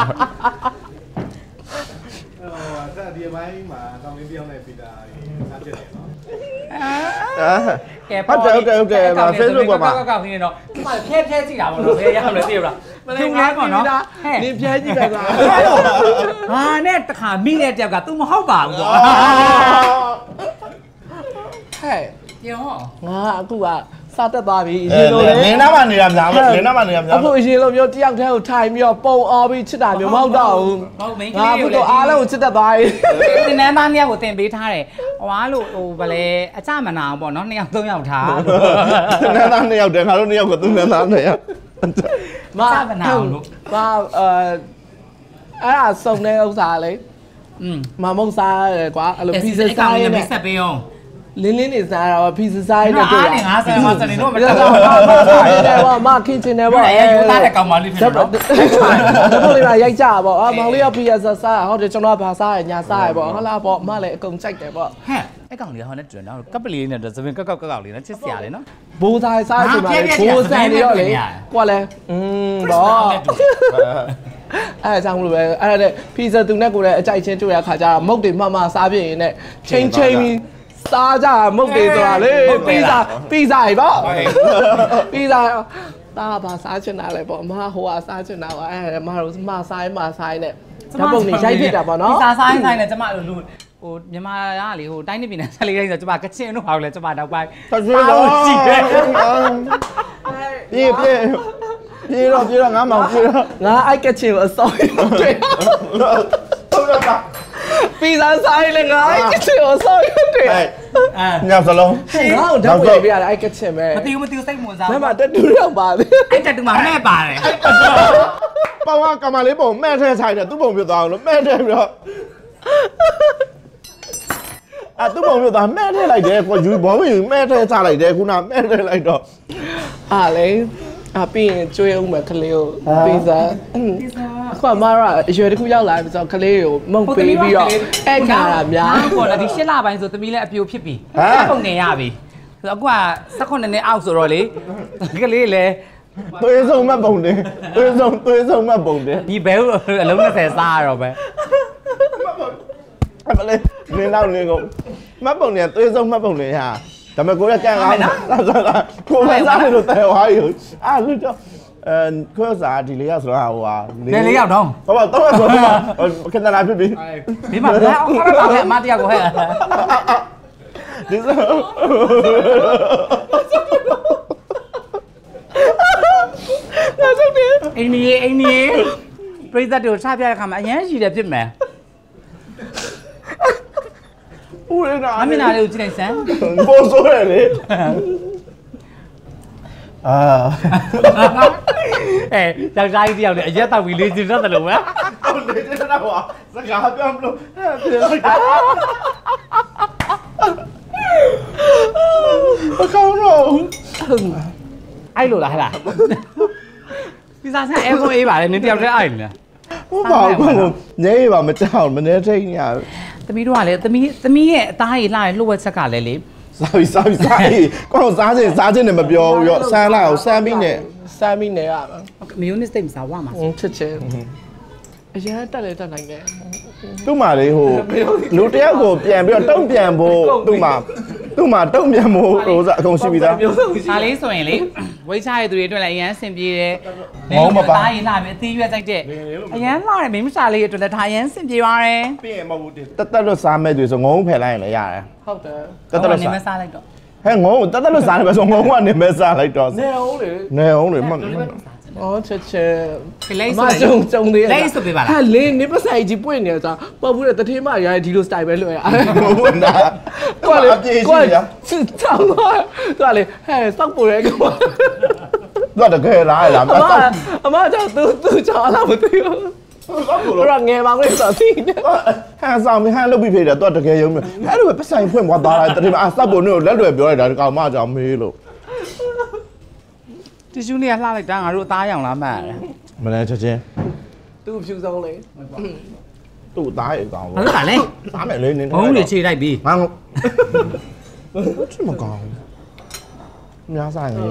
အဲ့ဒီဘိုင်းမှာတောင်းလေးပြောင်းနေပြီတာစားချက်တယ်နော်ဟုတ်တယ်ပါ Facebook ပေါ်မှာကောက်နေတော့ဒီမှာဖျဲကြည့်တာပေါ့နော်ဖျဲရအောင်လို့သိရလားမလဲငါပေါ့နော်နင်ဖျဲကြည့်တာကဟာနဲ့တခါမိတဲ့တယောက်က तू မဟုတ်ပါဘူးကွာဟဲ့ပြောငါအခုကစားတက်သွားပြီအရင်လိုလေနင်းနာမှနေတာများပဲနင်းနာမှနေတာများအခုအရင်လိုမျိုးတယောက်တည်းကိုထိုင်ပြီးတော့ပုံအော်ပြီးချစ်တာမျိုးမဟုတ်တော့ဘူးဟုတ်မိန်းကလေးကိုလည်းအားလုံးကိုချစ်တတ်သွားပြီတင်နန်းသားနှစ်ယောက်ကိုတင်ပေးထားတယ်ဟွာလို့ဟိုဗလဲအကြမနာအောင်ပေါ့နော်2ယောက်3ယောက်ထားတင်နန်းသား2ယောက်တယ်ငါတို့2ယောက်ကသူနန်းသား2ယောက်မနာအောင်လို့အဲ့ဒါစုံတဲ့ဥစ္စာလေမမုတ်စားရကွာအဲ့လို pizza စားရမိတ်ဆက်ပေးအောင်လင်းနေစားတော့ pizza စားရနဲ့တွေ့ရ 50မှာစနေတော့မတက်တော့မခင်းချင်တယ်ပေါ့အဲယူသားတဲ့ကောင်မလေးဖြစ်တော့တော့လေးပါရိုက်ကြပါပေါ့မောင်လေးက pizza စားဟုတ်တယ်ကျွန်တော်ကဘာစားရညာစားရပေါ့ဟုတ်လားပေါ့မလည်းအကုန်ကြိုက်တယ်ပေါ့ဟဲ့အဲ့ကောင်လေးဟောနဲ့တူနော်ကပ်ပလေးနဲ့သပင်ကောက်လေးနော်ချစ်စရာလေးနော်ဘိုးစားစားချင်ပါလေဘိုးစားနေတော့လေကွာလဲပေါ့အဲ့အကြောင်းမလို့ပဲအဲ့ဒါပီဇာသူနဲ့ကိုလည်းအကြိုက်ချင်းတွေ့ရခါကျတော့မုတ်တွေမှစားပြရင်နဲ့ချင်းပြီးစားကြမုတ်တွေဆိုတာလေပီဇာကြီးပေါ့ပီဇာတာဘာစားချင်တာလဲပေါ့မဟိုကစားချင်တာပါအဲ့မတို့မဆိုင်နဲ့ဓာတ်ပုံတွေရိုက်ဖြစ်တာပေါ့နော်ပီဇာဆိုင်နဲ့ကျမလူဟိုမြန်မာကလေဟိုတိုင်းနေပြည်နယ်ဆက်လေးတိုင်းဆိုကျမကချင်တို့ဟောလဲကျမတော့ပိုင်းရှိတယ်ပြေတော့ငါမောင်ပြေတော့ငါအိုက်ကချင်ကိုအစောတွေ့ဟုတ်တော့ပါပီဇာဆိုင်လေငါအိုက်ကချင်ကိုအစောတွေ့ညစလုံးငါ့ကိုဓာတ်ပုံပြရတယ်အိုက်ကချင်ပဲမသိဘူးစိတ်ဝင်စားမမတက်တူရောက်ပါသေးအဲ့တက်တူမှာမဲ့ပါတယ်ပေါင်ကကမလေးပုံမဲ့ထဲဆိုင်တယ်သူ့ပုံပြသွားအောင်လို့မဲ့ထဲပြီးတော့သူ့ပုံပြသွားမဲ့ထဲလိုက်တယ်ကိုယူဘောမယူမဲ့ထဲချလိုက်တယ်ခုနမဲ့ထဲလိုက်တော့လေပြီးရင်ကျွေးအောင်မယ်ကလေးကိုပီဇာခွာမရအရွယ်တစ်ခုရောက်လာပြီဆိုတော့ကလေးကိုမုံပေးပြီးတော့အဲ့ခါတာများပေါ့လေဒီ8လပိုင်းဆိုသမီးလည်းအပြိုဖြစ်ပြီပုံနေရပြီဆိုတော့အခုက18နှစ်အောက်ဆိုတော့လေကလေးလည်းသွေးစုံမှတ်ပုံတယ်သွေးစုံမှတ်ပုံတယ်ဒီဘဲအလုံး20စားရတော့ပဲမလေးနင်းတော့နင်းကုန်မှတ်ပုံတယ်သွေးစုံမှတ်ပုံတယ်ဟာဒါပေမဲ့ကိုရကန်ကောင်းကိုမစားလို့တဲဝါးယူလူတော့ခွဲစားဒီလေးရဆိုတော့ဟိုဟာလေးရောက်တော့ဘာတော့ဆိုတော့ခဏလာဖြစ်ပြီဒီမှာလည်းအောက်အမတရားကိုဟဲ့ဒီဆိုအင်းကြီးပြိသက်တို့ချပြတဲ့ခါမှာအရန်ရှိတယ်ဖြစ်မယ်ဦးရနာအမနာလေးကိုကြည့်လိုက်စမ်းပို့ဆိုးရလေယောက်ျားကြီးတယောက်နဲ့အရက်တောက်ပြီးလေးကျင်တတ်တယ်လို့ပဲဟုတ်လေကျင်တတ်တော့စကားပြောမလို့ပြေလိုက်တာဘာကောင်းတော့အဲ့လိုလားဟဲ့လားဒီစားဆက်အဲဖုန်းအေးပါလေနင်တယောက်တည်းအဲ့နေလားဟုတ်ပါဘူးညေးပါမကြောက်မနေထိန်ရသမီးတို့ကလည်းသမီးရဲ့အသားကြီးလှရလှုပ်ဝက်ချက်ကလည်းလေစားပြီကောင်းစားခြင်းနဲ့မပြောဘူးရောဆန်းလာအောင်ဆန်းပြီးနဲ့ရမယိုနစ်စိတ်မစားဝါမှာချစ်ချင်အရင်တက်လေတက်နိုင်တယ်သူ့မှာလေဟိုလူတယောက်ကိုပြန်ပြီးတော့တုံ့ပြန်ဖို့သူ့မှာတုံ့ပြန်ဖို့ဟိုအကုန်ရှိပြီးသားဒါလေးဆိုရင်လေဝိတ်ချရတဲ့သူတွေအတွက်လည်းအရန်အဆင်ပြေတယ်ငုံမပါသားရင်လှပြီအသီးရွက်စိုက်တဲ့အရန်လှတယ်မိမစားလေးအတွက်လည်းဒါအရန်အဆင်ပြေပါတယ်ပြီးရင်မဟုတ်ဘူးတက်လွတ်စားမဲ့သူဆိုငုံဖယ်လိုက်ရင်လည်းရတယ်ဟုတ်တယ်တက်လွတ်စားလိုက်တော့ဟဲ့ငုံတက်လွတ်စားနေပဲဆိုငုံကနေမဲစားလိုက်တော့နေအောင်လေချစ်မကြုံသေးတယ်လေးဆိုပေးပါလားဟာလင်းနေပဆိုင်ကြီးပွင့်နေကြပေါ့ဘူးတဲ့တထေးမရဒီလိုစတိုင်ပဲလွှဲရဟုတ်တာကွာလေစစ်တောင်းတော့လေဟဲ့စောက်ပူရဲကွာတော့တကယ်လားအမကြောင့်သူချာလာမသိဘူးတော့ငယ်ပါလို့ဆိုသိတယ်ဟန်ဆောင်ဟန်လုပ်ပြီးဖေးတယ်တော့တကယ်ရုံးမယ်အဲ့လိုပဲပဆိုင်ဖွင့်သွားတာတတိမအစောက်ပုံတို့လက်လွယ်ပြောလိုက်တာဒီကောင်မကြောင့်မေးလို့တီရှူးလေးကလှလိုက်တာငါတို့အသားရောင်လားမှတ်ရတယ်မလဲချက်ချင်းသူ့ဖြူဆုံးလေသူ့အသားရောင်ကောင်းဟုတ်လားလေစားမယ်လေနင်းဘုံးလေးခြေလိုက်ပြီငါချစ်မကောင်းများဆိုင်လေ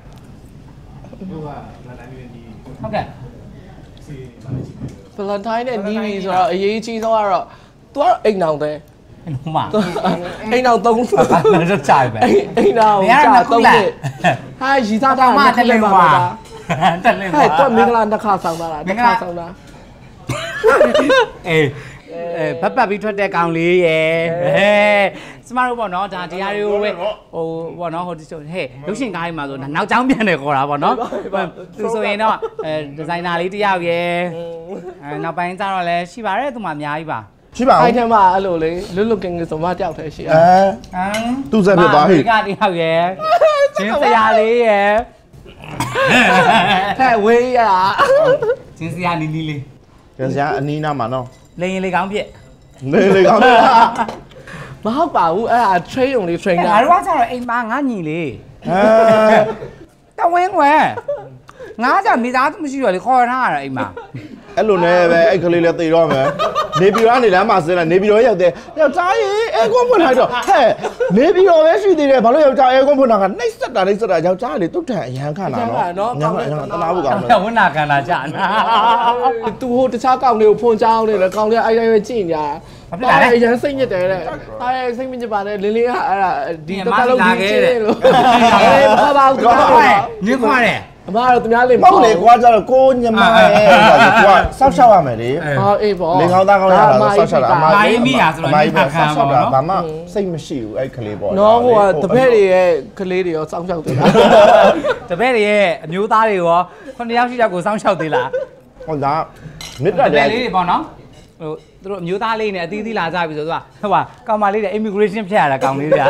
ဟုတ်ကဲ့ဗလန်တိုင်းနဲ့နီးပြီဆိုတော့အရေးကြီးဆုံးကတော့သူကအိမ်အောင်တယ်မအိမ်အောင်3 တော့ကြိုက်ပဲအိမ်အောင်ကြာ3နှစ်ဟာရီစားတာမတက်လဲပါတက်လဲပါဟဲ့တော့မင်္ဂလာတစ်ခါဆောင်တာတစ်ခါဆောင်တာအေးပတ်ပြီးထွက်တဲ့ကောင်လေးရယ်စမတို့ပေါ့နော်ဒါတရားတွေကိုပဲဟိုပေါ့နော်ဟိုဒီဆိုဟဲ့ရုပ်ရှင်ကားကြီးမှာဆိုနောက်ကျောင်းပြန်တယ်ခေါ်တာပေါ့နော်သူဆိုရင်တော့ဒီဇိုင်နာလေးတယောက်ရယ်နောက်ပိုင်းကျတော့လည်းရှိပါတယ်သူမှအများကြီးပါရှိပါဘူးအဲ့ထဲမှာအဲ့လိုလေလွတ်ကင်းကင်းဆိုမှတယောက်တည်းရှိသူ့ဆက်ပြသွားဟိကတယောက်ရယ်ချင်းစရာလေးရယ်ဟဲ့ဝေးရချင်းစရာနီးလေးချင်းစရာအနီးနားမှာနော်လိန်ရင်လေးကောင်းပြက်လေကောင်းတယ်မဟုတ်ပါဘူးအဲ့ဒါ train ုံလေး train ငါတို့ကကျတော့အိမ်မှာငါညီလေးတဝင်းကွယ်ငါကြမိသားစုမရှိတော့လေခေါ်ထားရတာအိမ်မှာအဲ့လိုနဲ့ပဲအဲ့ကလေးလည်းသိတော့မယ်နေပြည်တော်ကနေလမ်းမှာဆင်းလာနေပြည်တော်ရောက်တယ်ယောက်ျားကြီးအဲကွန်ဖွင့်ထားတော့ဟဲ့နေပြည်တော်ပဲရှိသေးတယ်ဘာလို့ယောက်ျားအဲကွန်ဖွင့်တာကနှိမ့်ဆက်တာယောက်ျားလေသူ့ထန်အရန်ခါလာနော်တနာဖို့ကောင်းတယ်ဝင်းနာခန္ဓာကြာနာသူဟိုတခြားကောင်တွေကိုဖွန်ချောင်းနေတယ်ကောင်တွေအဲ့တိုင်းပဲကြည့်နေကြတာအရန်စိတ်ညစ်တယ်တဲ့အဲ့စိတ်မညစ်ပါနဲ့လင်းလင်းကအဲ့ဒါဒီတစ်ခါလုံးကြီးချင်းလို့ဘာပါဘူးနင်းခွာတယ်အမကတော့သူများလေးမဟုတ်လေကွာကျတော့ကိုညမရဲ့ကွာဆောက်ရှောက်ရမယ်လေအေးပေါ့လင်ကောင်းသားကောင်းရတာဆောက်ရှောက်တာအမကြီးမိရဆိုတော့အမကြီးဆောက်ရှောက်တာဘာမှစိတ်မရှိဘူးအဲ့ကလေးပေါ့နော်ဟိုကတပည့်တွေရဲ့ကလေးတွေရောစောင့်ရှောက်သေးလားတပည့်တွေရဲ့အမျိုးသားတွေရော9ယောက်ရှိတဲ့ကိုစောင့်ရှောက်သေးလားဟုတ်လားမြစ်တက်တယ်လေးတွေပေါ့နော်ဟိုသူတို့အမျိုးသားလေးနဲ့အသီးသီးလာကြပြီဆိုတော့ဟိုပါကောင်မလေးတွေ immigration ဖြတ်ရတာကောင်လေးတွေ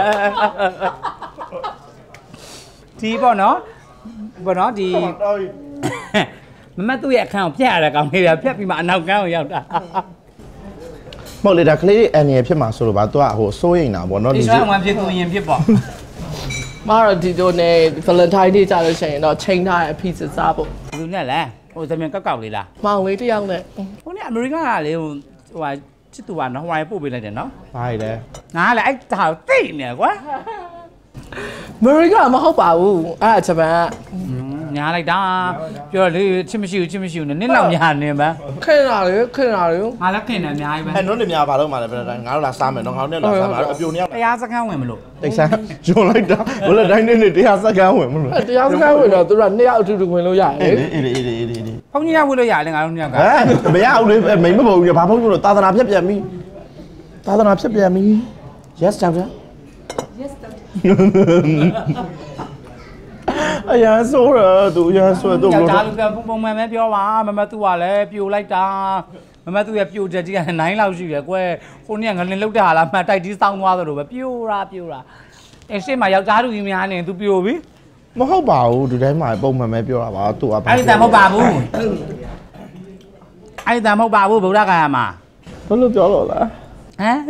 ဒီပေါ့နော်ဘောနော်ဒီမမသူ့ရဲ့အခန်းကိုဖျက်ရတာကောင်းနေတာဖျက်ပြီးမှအနောက်ကန်းကိုရောက်တာမဟုတ်လေဒါကလေးအန်ရဖြစ်မှာဆိုလို့ပါသူကဟိုစိုးရိမ်တာပေါ့နော်ဒီဆွမ်းဝင်ဖြစ်သူရင်ဖြစ်ပေါ့မတော့ဒီတို့နဲ့ Valentine Day ကြလို့ရှိရင်တော့ချိန်ထားတဲ့အဖိစစ်စားဖို့သူနဲ့လဲဟိုသမီးကောက်လေးလားမောင်လေးတယောက်နဲ့ဟိုနေ့အမေရိကန်ကလေဟိုဟာချစ်သူကနော်ဟိုပို့ပေးလိုက်တယ်နော်ဘာလဲငါကလည်းအဲ့ဒါကိုသိနေကွာအမေရိကန်မဟုတ်ပါဘူးအဲ့ဂျပန်ကညားလိုက်တာပြောလေချစ်မရှိဘူးနင်းလောက်ညာနေမှာခင်တာလေငါလည်းခင်တယ်အများကြီးပဲအဲ့နုံးနေများဘာလို့မှလဲပြတဲ့တိုင်းငါတို့လာစားမယ်နော်ငါတို့နဲ့လာစားမှာအပြိုနေရတရားစခန်းဝင်မလို့တိတ်ဆန်းဂျွန်လိုက်တာဘယ်လိုတိုင်းနေတရားစခန်းဝင်မလို့တရားစခန်းဝင်တော့သူက2ယောက်အတူတူဝင်လို့ရတယ်အေးဘုန်းကြီးကဝင်လို့ရတယ်ငါတို့2ယောက်ကမရဘူးလေမိမပုံကြီးဘာဖုန်းလို့သာသနာဖြတ်ပြန်ပြီ yes ကြောက်ကြအရန်ဆိုးရသူအရန်ဆိုးသူလို့ဒါလူကပုံမှန်ပဲပြောပါမမသူကလည်းပြိုလိုက်တာမမသူရဲ့ပြိုချက်ကြီးက9လောက်ရှိတယ်ကွယ်ကိုနေ့ကငလင်လုတ်တဲ့ဟာလားမှတ်တိုက်ကြီးစောင်းသွားသလိုပဲပြိုတာအရှင်းမှာယောက်ျားလူကြီးများနေသူပြိုပြီမဟုတ်ပါဘူးဒီတိုင်းမှာပုံမှန်ပဲပြောတာပါသူကအဲ့ဒါမဟုတ်ပါဘူးဗုဒ္ဓဂါယာမှာဘယ်လိုပြောလို့လဲဟမ်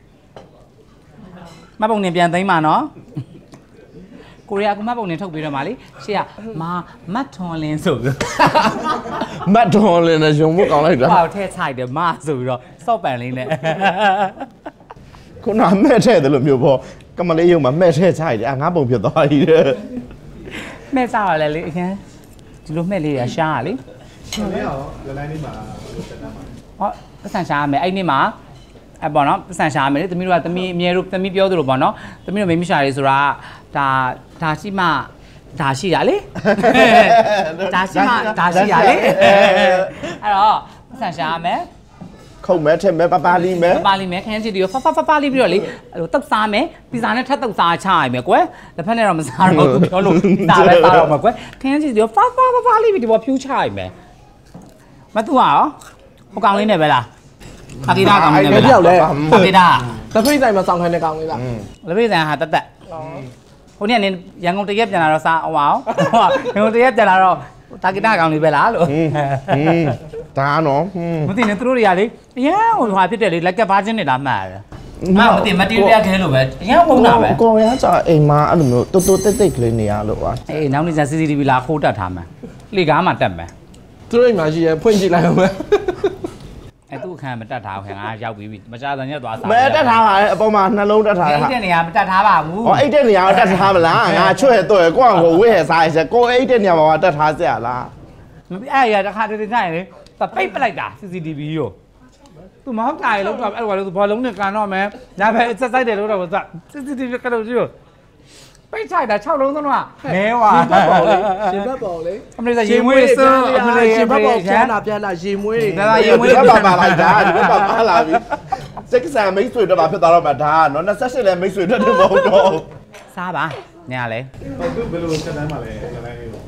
မပုံနေပြန်သိမ်းပါနော်ကိုရီးယားကမပုံနေထုတ်ပြီးတော့မှလေရှေ့ကမတ်ထွန်လင်းဆိုပြီးမတ်ထွန်လင်းနဲ့ရုံဖို့ကောင်းလိုက်တာဟောထဲချိုက်တယ်မဆိုပြီးတော့စော့ပန်လေးနဲ့ခုနမဲ့ထဲတယ်လို့မျိုးပေါ့ကမလေးရုံမှာမဲ့ထဲချိုက်တယ်ငါပုံဖြစ်သွားပြီတဲ့မဲ့စားရလဲလေအရင်ဒီလိုမဲ့လေးရရှားရလေဟုတ်လေရောလိုင်းလေးမှာစက်တမ်းမှာဟောပတ်စံရှားရမယ်အဲ့နေ့မှာအဲ့ပေါ့နော်ပတ်စံရှားရမယ်လေသမီးတို့ကသမီးအမြဲတို့သမီးပြောသလိုပေါ့နော်သမီးတို့မိမရှားလေးဆိုတာဒါရှိမှဒါရှိရလေဒါရှိရလေအဲ့တော့ပတ်စံရှားရမယ်ခုတ်မဲထက်မဲပလီမဲခန်းချစ်တီကိုဖလေးပြီးတော့လေအဲ့လိုတုတ်စားမယ်ပီဇာနဲ့ထပ်တုတ်စားချရမယ်ကွယ်တစ်ဖက်နဲ့တော့မစားတော့ဘူးပြောလို့ပီဇာပဲစားတော့မှာကွယ်ခန်းချစ်တီကိုဖလေးပြီးဒီပေါ်ဖြူးချရမယ်မတူရောဟိုကောင်လေးနဲ့ပဲလားတာကိတာကောင်လေးနဲ့ပဲလားတာကိတာလက်ဖိတ်ဆိုင်မှာစောင့်ခိုင်းတဲ့ကောင်လေးလားလက်ဖိတ်ဆိုင်ဟာတက်ဟိုနေ့ကနေရန်ကုန်တရက်ပြန်လာတော့စားအောင်အောင်ရန်ကုန်တရက်ပြန်လာတော့တာကိတာကောင်လေးပဲလားလို့ဒါနော်မသိနဲ့သူတို့တွေကလေအရန်ဟိုဟာဖြစ်တယ်လေလက်ကဘာချင်းနေတာမှတ်တယ်မသိမတီးရခဲလို့ပဲအရန်ပုံတာပဲကိုရကြအိမ်မှာအဲ့လိုမျိုးတိုးတိတ်ကလေးနေရလို့ပါအေးနောက်နေ့ကျ CCTV လာခိုးတက်ထားမယ်လေကားမှတက်မယ်သူတို့အိမ်မှာရှိရဖွင့်ကြည့်လိုက်အောင်ပဲအဲ့သူ့အခန်းမတက်ထားဘူးခင်ဗျာရောက်ပြီမကြတဲ့ညက်သွားစားမတက်ထားပါအပေါ်မှာနှလုံးတက်ထားတာအိတ်တဲ့နေရာမတက်ထားပါဘူးဟောအိတ်တဲ့နေရာတက်ထားမလားငါချွတ်ရတော့ကိုယ့်ကိုဝေးရစားရကိုအိတ်တဲ့နေရာမှာတက်ထားစရာလားမပြီးအဲ့ရတခါတည်းတည်းဆိုင်လေပိတ်ပလိုက်တာ CCTV ကိုသူမဟုတ်တာလေလို့အဲ့လိုသူဘောလုံးနဲ့ကန်တော့မယ်ညာဘက်စက်ဆိုင်တယ်လို့တော့သူ CCTV ကတော့ကြည့်ပိတ်ချိုက်တာ6လုံးသုံးတော့နဲဝါရှင်ဘက်ပေါ်လေအမေရိကန်ရေမွေးစမ်းအမေရိကန်ရှင်ဘက်ပေါ်ပြန်လာရေမွေးဒါရေမွေးပါလိုက်တာဒီဘက်ပါလာပြီစက်ကစားမိတ်ဆွေတော့ပါဖြစ်သွားတော့မှဒါနော်28လဲမိတ်ဆွေတော့မဟုတ်တော့စားပါညာလေဟုတ်သူဘယ်လိုစက်တမ်းမှာလဲလိုင်းလေးပေါ့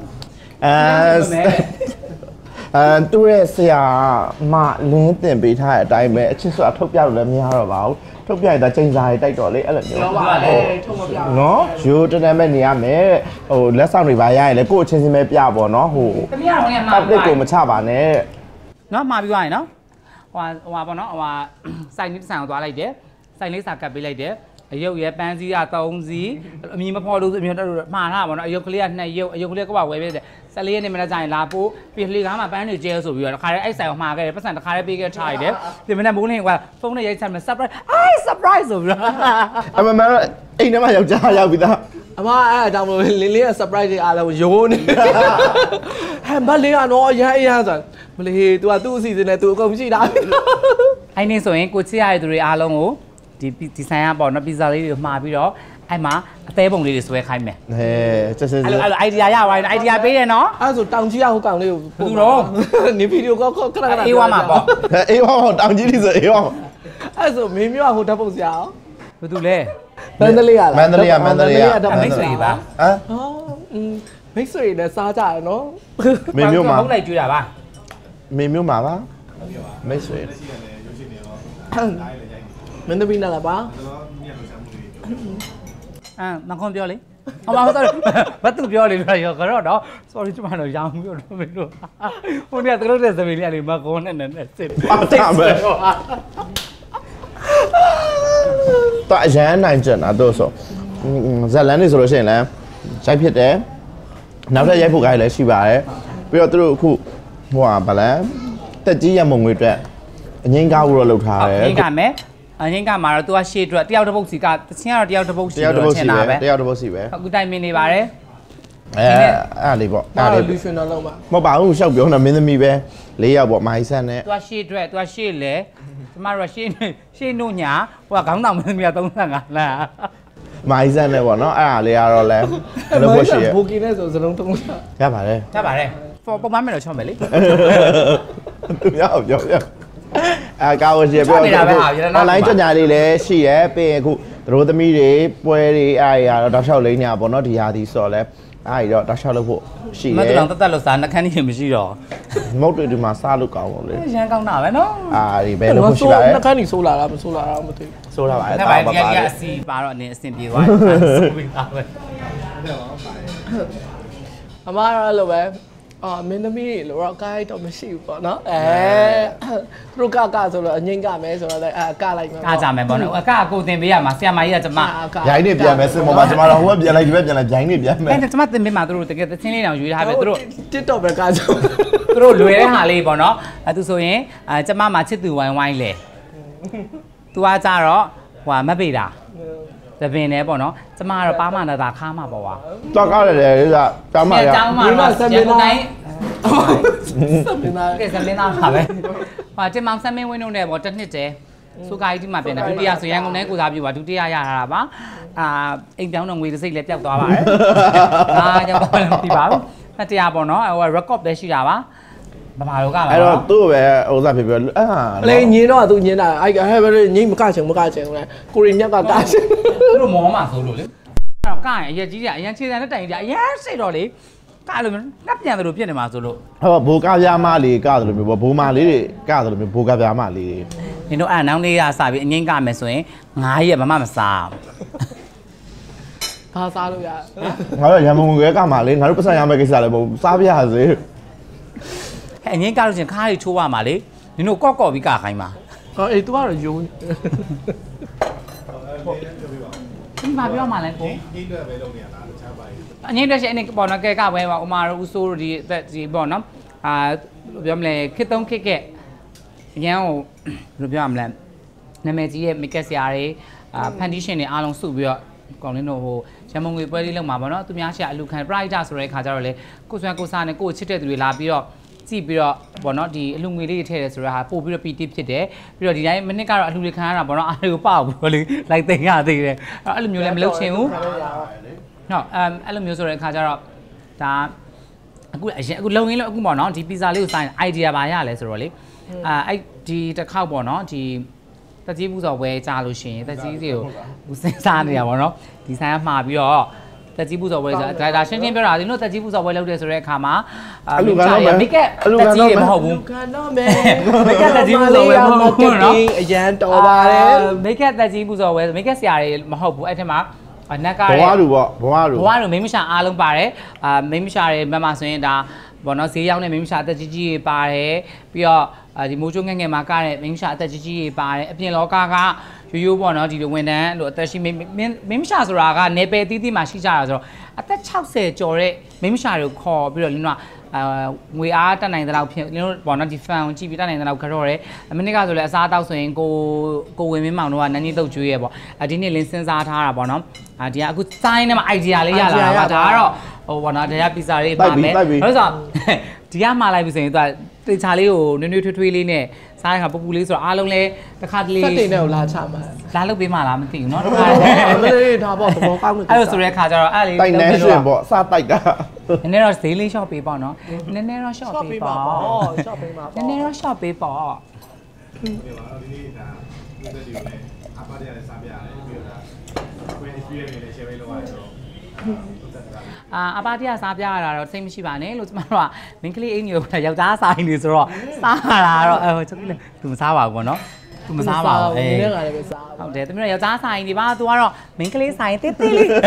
သူ့ရဲ့ဆရာမလင်းတင်ပေးထားတဲ့အတိုင်းပဲအချစ်စွာထုတ်ပြလို့လည်းမရတော့ပါဘူးထုတ်ပြရတာချိန်စာတွေတိုက်တော့လေအဲ့လိုမျိုးဟုတ်ပါလေထုတ်မပြနော်ရိုးတန်းမဲ့နေရမယ်ဟိုလက်ဆောင်တွေပါရရင်လေကို့အချင်းချင်းပဲပြပေါ့နော်ဟိုတမီးကတော့ငါမှာပတ်ကိုမချပါနဲ့နော်မှာပြီးသွားရင်နော်ဟပေါ့နော်စိုက်လေးတစ်ဆိုင်ကိုသွားလိုက်တယ်စိုက်လေးစာကပ်ပေးလိုက်တယ်အယုတ်ရဲ့ပန်းစည်းက3စီးအမြင်မဖော်လို့ဆိုအမြင်တော့မှားတာပေါ့နော်အယုတ်ကလေးက2ယုတ်အယုတ်ကလေးကဝယ်ပေးတယ်14ရက်နေမနေ့ကျရင်လာပို့ပြီးလေကားမှာပန်းတွေကျဲဆိုပြီးတော့တခါတည်းအဲ့ဆိုင်ကိုမှာခဲ့တယ်ပတ်စံတခါတည်းပေးခဲ့ထားရတယ်ဒီမနေ့မိုးလင်းကဖုန်းနဲ့ရိုက်ချက်မယ် surprise ဆိုပြီးတော့အမမအိမ်ထဲမှာယောက်ျားရောက်ပြီသားအမအဲ့ဒါကြောင့်မလို့လင်းလေးက surprise တွေအားလုံးယိုးနေဟမ်မလေးကတော့ရမ်းရမ်းဆိုမလေး तू ကသူ့အစီအစဉ်နဲ့ तू အကုန်ရှိတာအဲ့နေဆိုရင်ကိုချစ်ရတဲ့သူတွေအားလုံးကိုဒီဆိုင်ကပေါ့နော်ပီဇာလေးတွေမှာပြီးတော့အဲ့မှာအသေးပုံလေးတွေဆွဲခိုင်းမယ်ဟဲဆက်ဆက်အဲ့လို idea ရပါတယ် idea ပေးတယ်နော်အဲ့ဆိုတောင်ကြီးရဟိုကောင်လေးကိုဘူးတော့နေဗီဒီယိုကောခဏခဏအေးဝါမှာပေါ့အေးဝါတောင်ကြီးလေးဆိုအေးဝါအဲ့ဆိုမင်းမျိုးကဟိုဓာတ်ပုံစရာရောဘယ်သူလဲမန္တလေးကလားမန္တလေးကမိတ်ဆွေပါဟမ်မိတ်ဆွေနဲ့စားကြရနော်မင်းမျိုးမှာဟုတ်လိုက်ကြွတာပါမင်းမျိုးမှာပါမိတ်ဆွေမင်းသမီးနာလားပါမခွန်ပြောလေအမဟုတ်တယ်ဘာသူပြောလေတော့ကတော့ sorry ကျမတော့ရောင်းပြီးတော့မင်းတို့ဟိုနေ့ကတော့တဲ့သမီးလေးကလေမကွန်နဲ့စစ်ပါမယ်တော့အရန်နိုင်ကျင်တာတို့ဆိုဇက်လန်နေဆိုလို့ရှိရင်လည်းရိုက်ဖြစ်တယ်နောက်ထပ်ရိုက်ဖို့ကားလည်းရှိပါတယ်ပြီးတော့သူတို့အခုဟိုဟာဗလဲတက်ကြီးရမုံငွေအတွက်အငိမ့်ကားဖို့တော့လုပ်ထားတယ်အငိမ့်ကမယ်အငိမ့်ကမှာတော့ तू ကရှေ့အတွက်တယောက်တစ်ပုတ်စီကတချင်းကတော့တယောက်တစ်ပုတ်စီတော့ထင်တာပဲတယောက်တစ်ပုတ်စီပဲအခုတိုင်မင်းနေပါတယ်အဲ့လေးပေါ့အဲ့လေးလူရှင်တော်လုံးပါမဟုတ်ပါဘူးရှောက်ပြောနေမင်းသမီးပဲ၄ယောက်ပေါ့မိုင်းဆန်နဲ့ तू ကရှေ့အတွက် तू ကရှေ့လေကျမတို့ရှေ့နို့ညာဟိုကခေါင်းတောင်မင်းသမီးက35လားမိုင်းဆန်နဲ့ပေါ့နော်အဲ့ဒါလေးကတော့လဲဘယ်လိုရှိရဘူကီနဲ့ဆိုစလုံးတုံးရပါတယ်ပုံမှန်မဲ့တော့ချော့မယ်လေသူရောက်ပြောကာဝရှိပြောonline ကြော်ညာလေးလည်းရှိရဲပြီးရင်အခုတို့သမီးတွေပွဲတွေအားရတော့တောက်လျှောက်လိမ့်ညာပေါ့နော်ဒီဟာဒီဆိုတော့လဲအားရတော့တောက်လျှောက်လို့ဖို့ရှိရဲမတူတော့တက်လို့စားနှခမ်းကြီးမရှိတော့မုတ်တွေဒီမှာစားလို့ကောင်းပါလေရန်ကောင်းတာပဲနော်ဒီဘယ်လိုရှိပါလဲနှခမ်းကြီးဆိုးလာတာမဆိုးလာတာမသိဆိုးလာပါအဲ့ဒါပါဒီကအစီပါတော့အနေအဆင်ပြေသွားတယ်ဆိုပြီးသားပဲအမရလို့ပဲမင်းသမီးလို့တော့ကားတော့မရှိဘူးပေါ့နော်သူတို့ကဆိုတော့အငိမ့်ကမယ်ဆိုတော့လည်းကလိုက်မယ်ကကြမယ်ပေါ့နော်အကိုတင်ပေးရမှာဆရာမကြီးကကျမရိုင်းနေပြန်မယ်စင်ပေါ်မှာကျမတော့ဟိုကပြန်လိုက်ဒီဘက်ပြန်လိုက်ဂျိုင်းနေပြန်မယ်ကျမတင်ပေးမှာသူတို့တကယ်သချင်းလေးတောင်ယူထားပဲသူတို့ TikTok ပဲကားဆိုသူတို့လွယ်တဲ့ဟာလေးပေါ့နော်သူဆိုရင်ကျမမှာချစ်သူဝိုင်းဝိုင်းလေသူကကြတော့ဟိုမက်ပေတာတပင်နဲ့ပေါ့နော်ကျမကတော့ပါမနာတာခါမှာပေါ့ကွာတော့ကားတယ်လေကတားမရဒီမှာဆက်မင်းတိုင်းဆက်မင်းသားကဲဆက်မင်းသားပါပဲဟာတင်မောင်ဆက်မင်းဝင်းတို့နဲ့ပေါ့တစ်နှစ်တည်းဆိုကာကြီးဒီမှာပြန်တယ်ဒုတိယဆိုရန်ကုန်နဲ့ကိုစားပြပါဒုတိယရထားတာပါအိမ်ပြောင်းတော့ငွေတစ်စိတ်လည်းပျောက်သွားပါတယ်ကြောင့်တော့မပြီးပါဘူးတရားပေါ့နော်ဟို record ပဲရှိတာပါဘာမှတော့ကပါအဲ့တော့သူ့ပဲဥစားဖြစ်ပြီးလေညင်းတော့သူညင်းတာအဲ့ဟဲ့ဘယ်ညင်းမကချင်လဲကိုရီမြက်ကကချင်သူတို့မောမှာဆိုလို့လေအဲ့တော့ကရင်အရက်ကြီးကအရန်ခြေစံနဲ့တိုင်ကြအရန်စိတ်တော့လေကလို့ငါပြန်တယ်လို့ဖြစ်နေမှာဆိုလို့ဟောဘိုးကားပြားမလေးကတယ်လို့မျိုးပေါ့ဘိုးမလေးတွေကတယ်လို့မျိုးဘိုးကားပြားမလေးတွေနင်တို့အဲ့နောက်နေ့ကစပြီးအငိမ့်ကမယ်ဆိုရင်9ရက်မမစားဘာစားလို့ရငါတို့ရန်ကုန်ကမှလေငါတို့ပတ်စံရမယ့်ကိစ္စလည်းမဟုတ်စားပြရစေအငိမ့်ကလို့ချင်းခါးတွေချိုးရမှာလေနင်တို့ကော့ပြီးကခိုင်းမှာအေး तू ကတော့ယုံဒီမှာပြောမှလဲကိုအင်းတွေပဲလုပ်နေရတာတခြားပါအငိမ့်တက်ရှင်အဲ့ပေါ်နော်ကဲကဝဲပါဥမာတို့ဦးစိုးတို့ဒီပေါ့နော်ပြောမလဲခစ်တုံးခစ်ကဲအရန်ကိုဘယ်လိုပြောရမလဲနာမည်ကြီးရဲ့ make up ဆရာတွေဖန်တီးရှင်တွေအားလုံးစုပြီးတော့ကောင်းလင်းတို့ဟိုရမုံငွေပွဲလေးလုပ်မှာပေါ့နော်သူများရှာအလူခံ pride ဆိုတဲ့ခါကျတော့လေကိုစွမ်းကိုစားနဲ့ကိုချစ်တဲ့သူတွေလာပြီးတော့ကြည့်ပြီးတော့ပေါ့နော်ဒီအလူငွေလေးတွေထည့်တယ်ဆိုတော့ဟာပို့ပြီးတော့ PT ဖြစ်တယ်ပြီးတော့ဒီတိုင်းမိနစ်ကတော့အလူတွေခံရတာပေါ့နော်အားတွေကိုပေါက်ပြီးတော့လေလိုက်သိမ်းရသေးတယ်အဲ့လိုမျိုးလည်းမလုပ်ချင်ဘူးဟုတ်အဲ့လိုမျိုးဆိုတဲ့အခါကျတော့ဒါအခုလုံရင်းလို့အခုပေါ့နော်ဒီ pizza လေးကိုစိုင်း idea ပါရလဲဆိုတော့လေအဲ့ဒီတစ်ခေါက်ပေါ့နော်ဒီတက်ကြီးပူဇော်ပွဲကြားလို့ရှိရင်တက်ကြီးစီကိုစဉ်းစားနေတာပေါ့နော်ဒီဆိုင်ကမှာပြီးတော့တက်ကြီးပူဇော်ပွဲဆိုဒါရှင်းရှင်းပြောတာဒီတို့တက်ကြီးပူဇော်ပွဲလုပ်တယ်ဆိုတဲ့အခါမှာမိကတက်ကြီးမဟုတ်ဘူးမိကတက်ကြီးပူဇော်ပွဲမဟုတ်ဘူးနော်အရန်တော်ပါတယ်မိကတက်ကြီးပူဇော်ပွဲမိကဆရာတွေမဟုတ်ဘူးအဲ့ထက်မှာနက်ကဘဝလူပေါ့ဘဝလူမိမရှာအားလုံးပါတယ်မိမရှာတွေမမဆိုရင်ဒါဘောနော်ဈေးရောက်နေမိမရှာတက်ကြီးကြီးတွေပါတယ်ပြီးတော့ဒီမိုးချိုးငယ်ငယ်မှာကားတဲ့မိန်းမရှာအသက်ကြီးကြီးတွေပါတယ်အပြင်လောကကရိုးရိုးပေါ့နော်ဒီလိုဝန်ထမ်းလို့အသက်ရှိမိန်းမရှာဆိုတာကနေပယ်တီးတီးမှာရှိကြတာဆိုတော့အသက်60ကျော်တဲ့မိန်းမရှာတွေကိုခေါ်ပြီးတော့လင်းတို့ငွေအားတက်နိုင်တဲ့လောက်ဖြစ်လင်းတို့ပေါ့နော်ဒီ fan ကိုကြည့်ပြီးတက်နိုင်တဲ့လောက်ကြတော့တယ်မိနစ်ကဆိုလဲအစားအသောက်ဆိုရင်ကိုဝင်မင်းမောင်တို့ကနန်းကြီးတုတ်ကျွေးရပေါ့ဒီနေ့လင်းစဉ်းစားထားတာပေါ့နော်ဒီကအခုစိုင်းထဲမှာ idea လေးရလာတာပါဒါကတော့ဟိုပေါ့နော်တရားပီဇာလေးပါမယ်ဘာလို့ဆိုဒီကမှာလိုက်ပြီဆိုရင်သူကတေချာလေးကိုနွေးနွေးထွေးထွေးလေးနဲ့စားတဲ့ခါပူပူလေးဆိုတော့အားလုံးလဲတစ်ခါတလေစက်တင်နဲ့ကိုလာချမှာလာလုပ်ပေးမှလားမသိဘူးเนาะတခါမလေးဒါပေါ့သဘောကောင်းတယ်အဲ့လိုဆိုတဲ့ခါကျတော့အဲ့လေးတိုက်နေရှင်ပေါ့စတိုက်တာနည်းနည်းတော့ဈေးလေး shop ပေးပေါ့เนาะနည်းနည်းတော့ shop ပေးပေါ့ shop ပေးပါနည်းနည်းတော့ shop ပေးပေါ့ဒီနေ့ဒါဒီသက်ဒီလည်းအပါတရားလည်းစားပြရတယ်ပြီးတော့ဒါကိုယ် experience တွေလည်း share ပေးလုပ်ရတယ်ဆိုတော့အပါတရားစားပြရတာတော့စိတ်မရှိပါနဲ့လို့ကျမတို့ကမင်းကလေးအင်ကြီးကိုယောက်ျားဆိုင်နေဆိုတော့စားရတာတော့ချုပ်လေးသူမစားပါဘူးပေါ့နော်သူမစားပါဘူးနည်းနည်းကလည်းပဲစားဟုတ်တယ်သူတို့ယောက်ျားဆိုင်ဒီပါသူကတော့မင်းကလေးဆိုင်တေးသေးလေး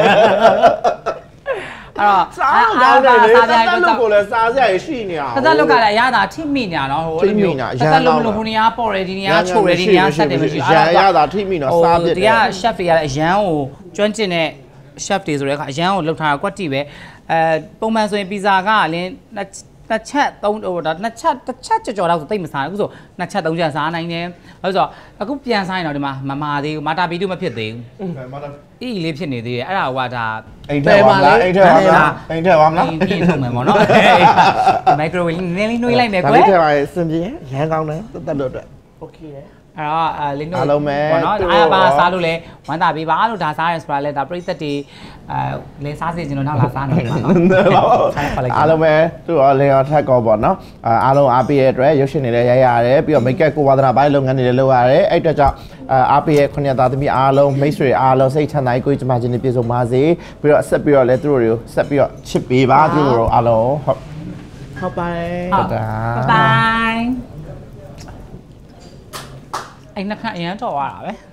အဲ့တော့စားတော့တယ်လေတက်လို့ကိုလည်းစားစရာရှိနေအောင်တက်လောက်ကလည်းအရသာထိမိညာနော်ဟိုလိုမျိုးတက်လို့ဟိုနေရာပေါ်ရဒီနေရာချိုရဒီနေရာဆက်တယ်မရှိရရသာထိမိတော့စားပြတယ်ဒီက chef တွေကလည်းအရန်ကိုကျွမ်းကျင်တဲ့ chef တွေဆိုတဲ့အခါအရန်ကိုလှုပ်ထားတာကွက်တီပဲပုံမှန်ဆိုရင်ပီဇာကလည်းနှစ်ချက်သုံးဟိုဒါနှစ်ချက်တစ်ချက်ကြော်တော့ဆိုတိတ်မစားဘူးအခုဆိုနှစ်ချက်သုံးချက်စားနိုင်တယ်ဟုတ်ဆိုအခုပြန်စားရင်တော့ဒီမှာမမာသေးဘူးမာတာပီတူမဖြစ်သေးဘူးအေးလေးဖြစ်နေသေးတယ်အဲ့ဒါကဒါအိမ်ထဲပါလားအိမ်ထဲပါလားအိမ်ထဲပါမလားပြင်းထုံမယ်ပေါ့နော်မိုက်ခရိုဝေ့နည်းလေးနှွေးလိုက်မယ်ကွယ်ဒါလေးထဲပါစင်ပြင်းရမ်းကောင်းတယ်တက်လို့အတွက်โอเคရအဲ့တော့လင်းတို့ပေါ့နော်အားပါစားလို့လဲဝမ်းသာပေးပါလို့ဒါစားရဲဆိုတာလဲဒါပြိသက်တွေလဲစားစေချင်လို့နောက်လာစားနေပါနော်အားလုံးပဲသူ့ရောလေရောထက်ကောပေါ့နော်အားလုံးအားပေးရတဲ့အတွက်ရုပ်ရှင်တွေလည်းရိုက်ရတယ်ပြီးတော့မိတ်ကပ်ကိုဝါသနာပိုင်းလုပ်ငန်းတွေလည်းလုပ်ရတယ်အဲ့အတွက်ကြောင့်အားပေးရခုနှစ်သားသမီးအားလုံးမိတ်ဆွေအားလုံးစိတ်ချမ်းသာကိုကြမှာခြင်းတွေပြည့်စုံပါစေပြီးတော့ဆက်ပြီးတော့လဲသူတို့တွေကိုဆက်ပြီးတော့ချစ်ပေးပါသူတို့အားလုံးဟုတ်ပါတယ်ဟုတ်တာဘိုင်အဲ့နှစ်ခါအရန်တော်ရတာပဲ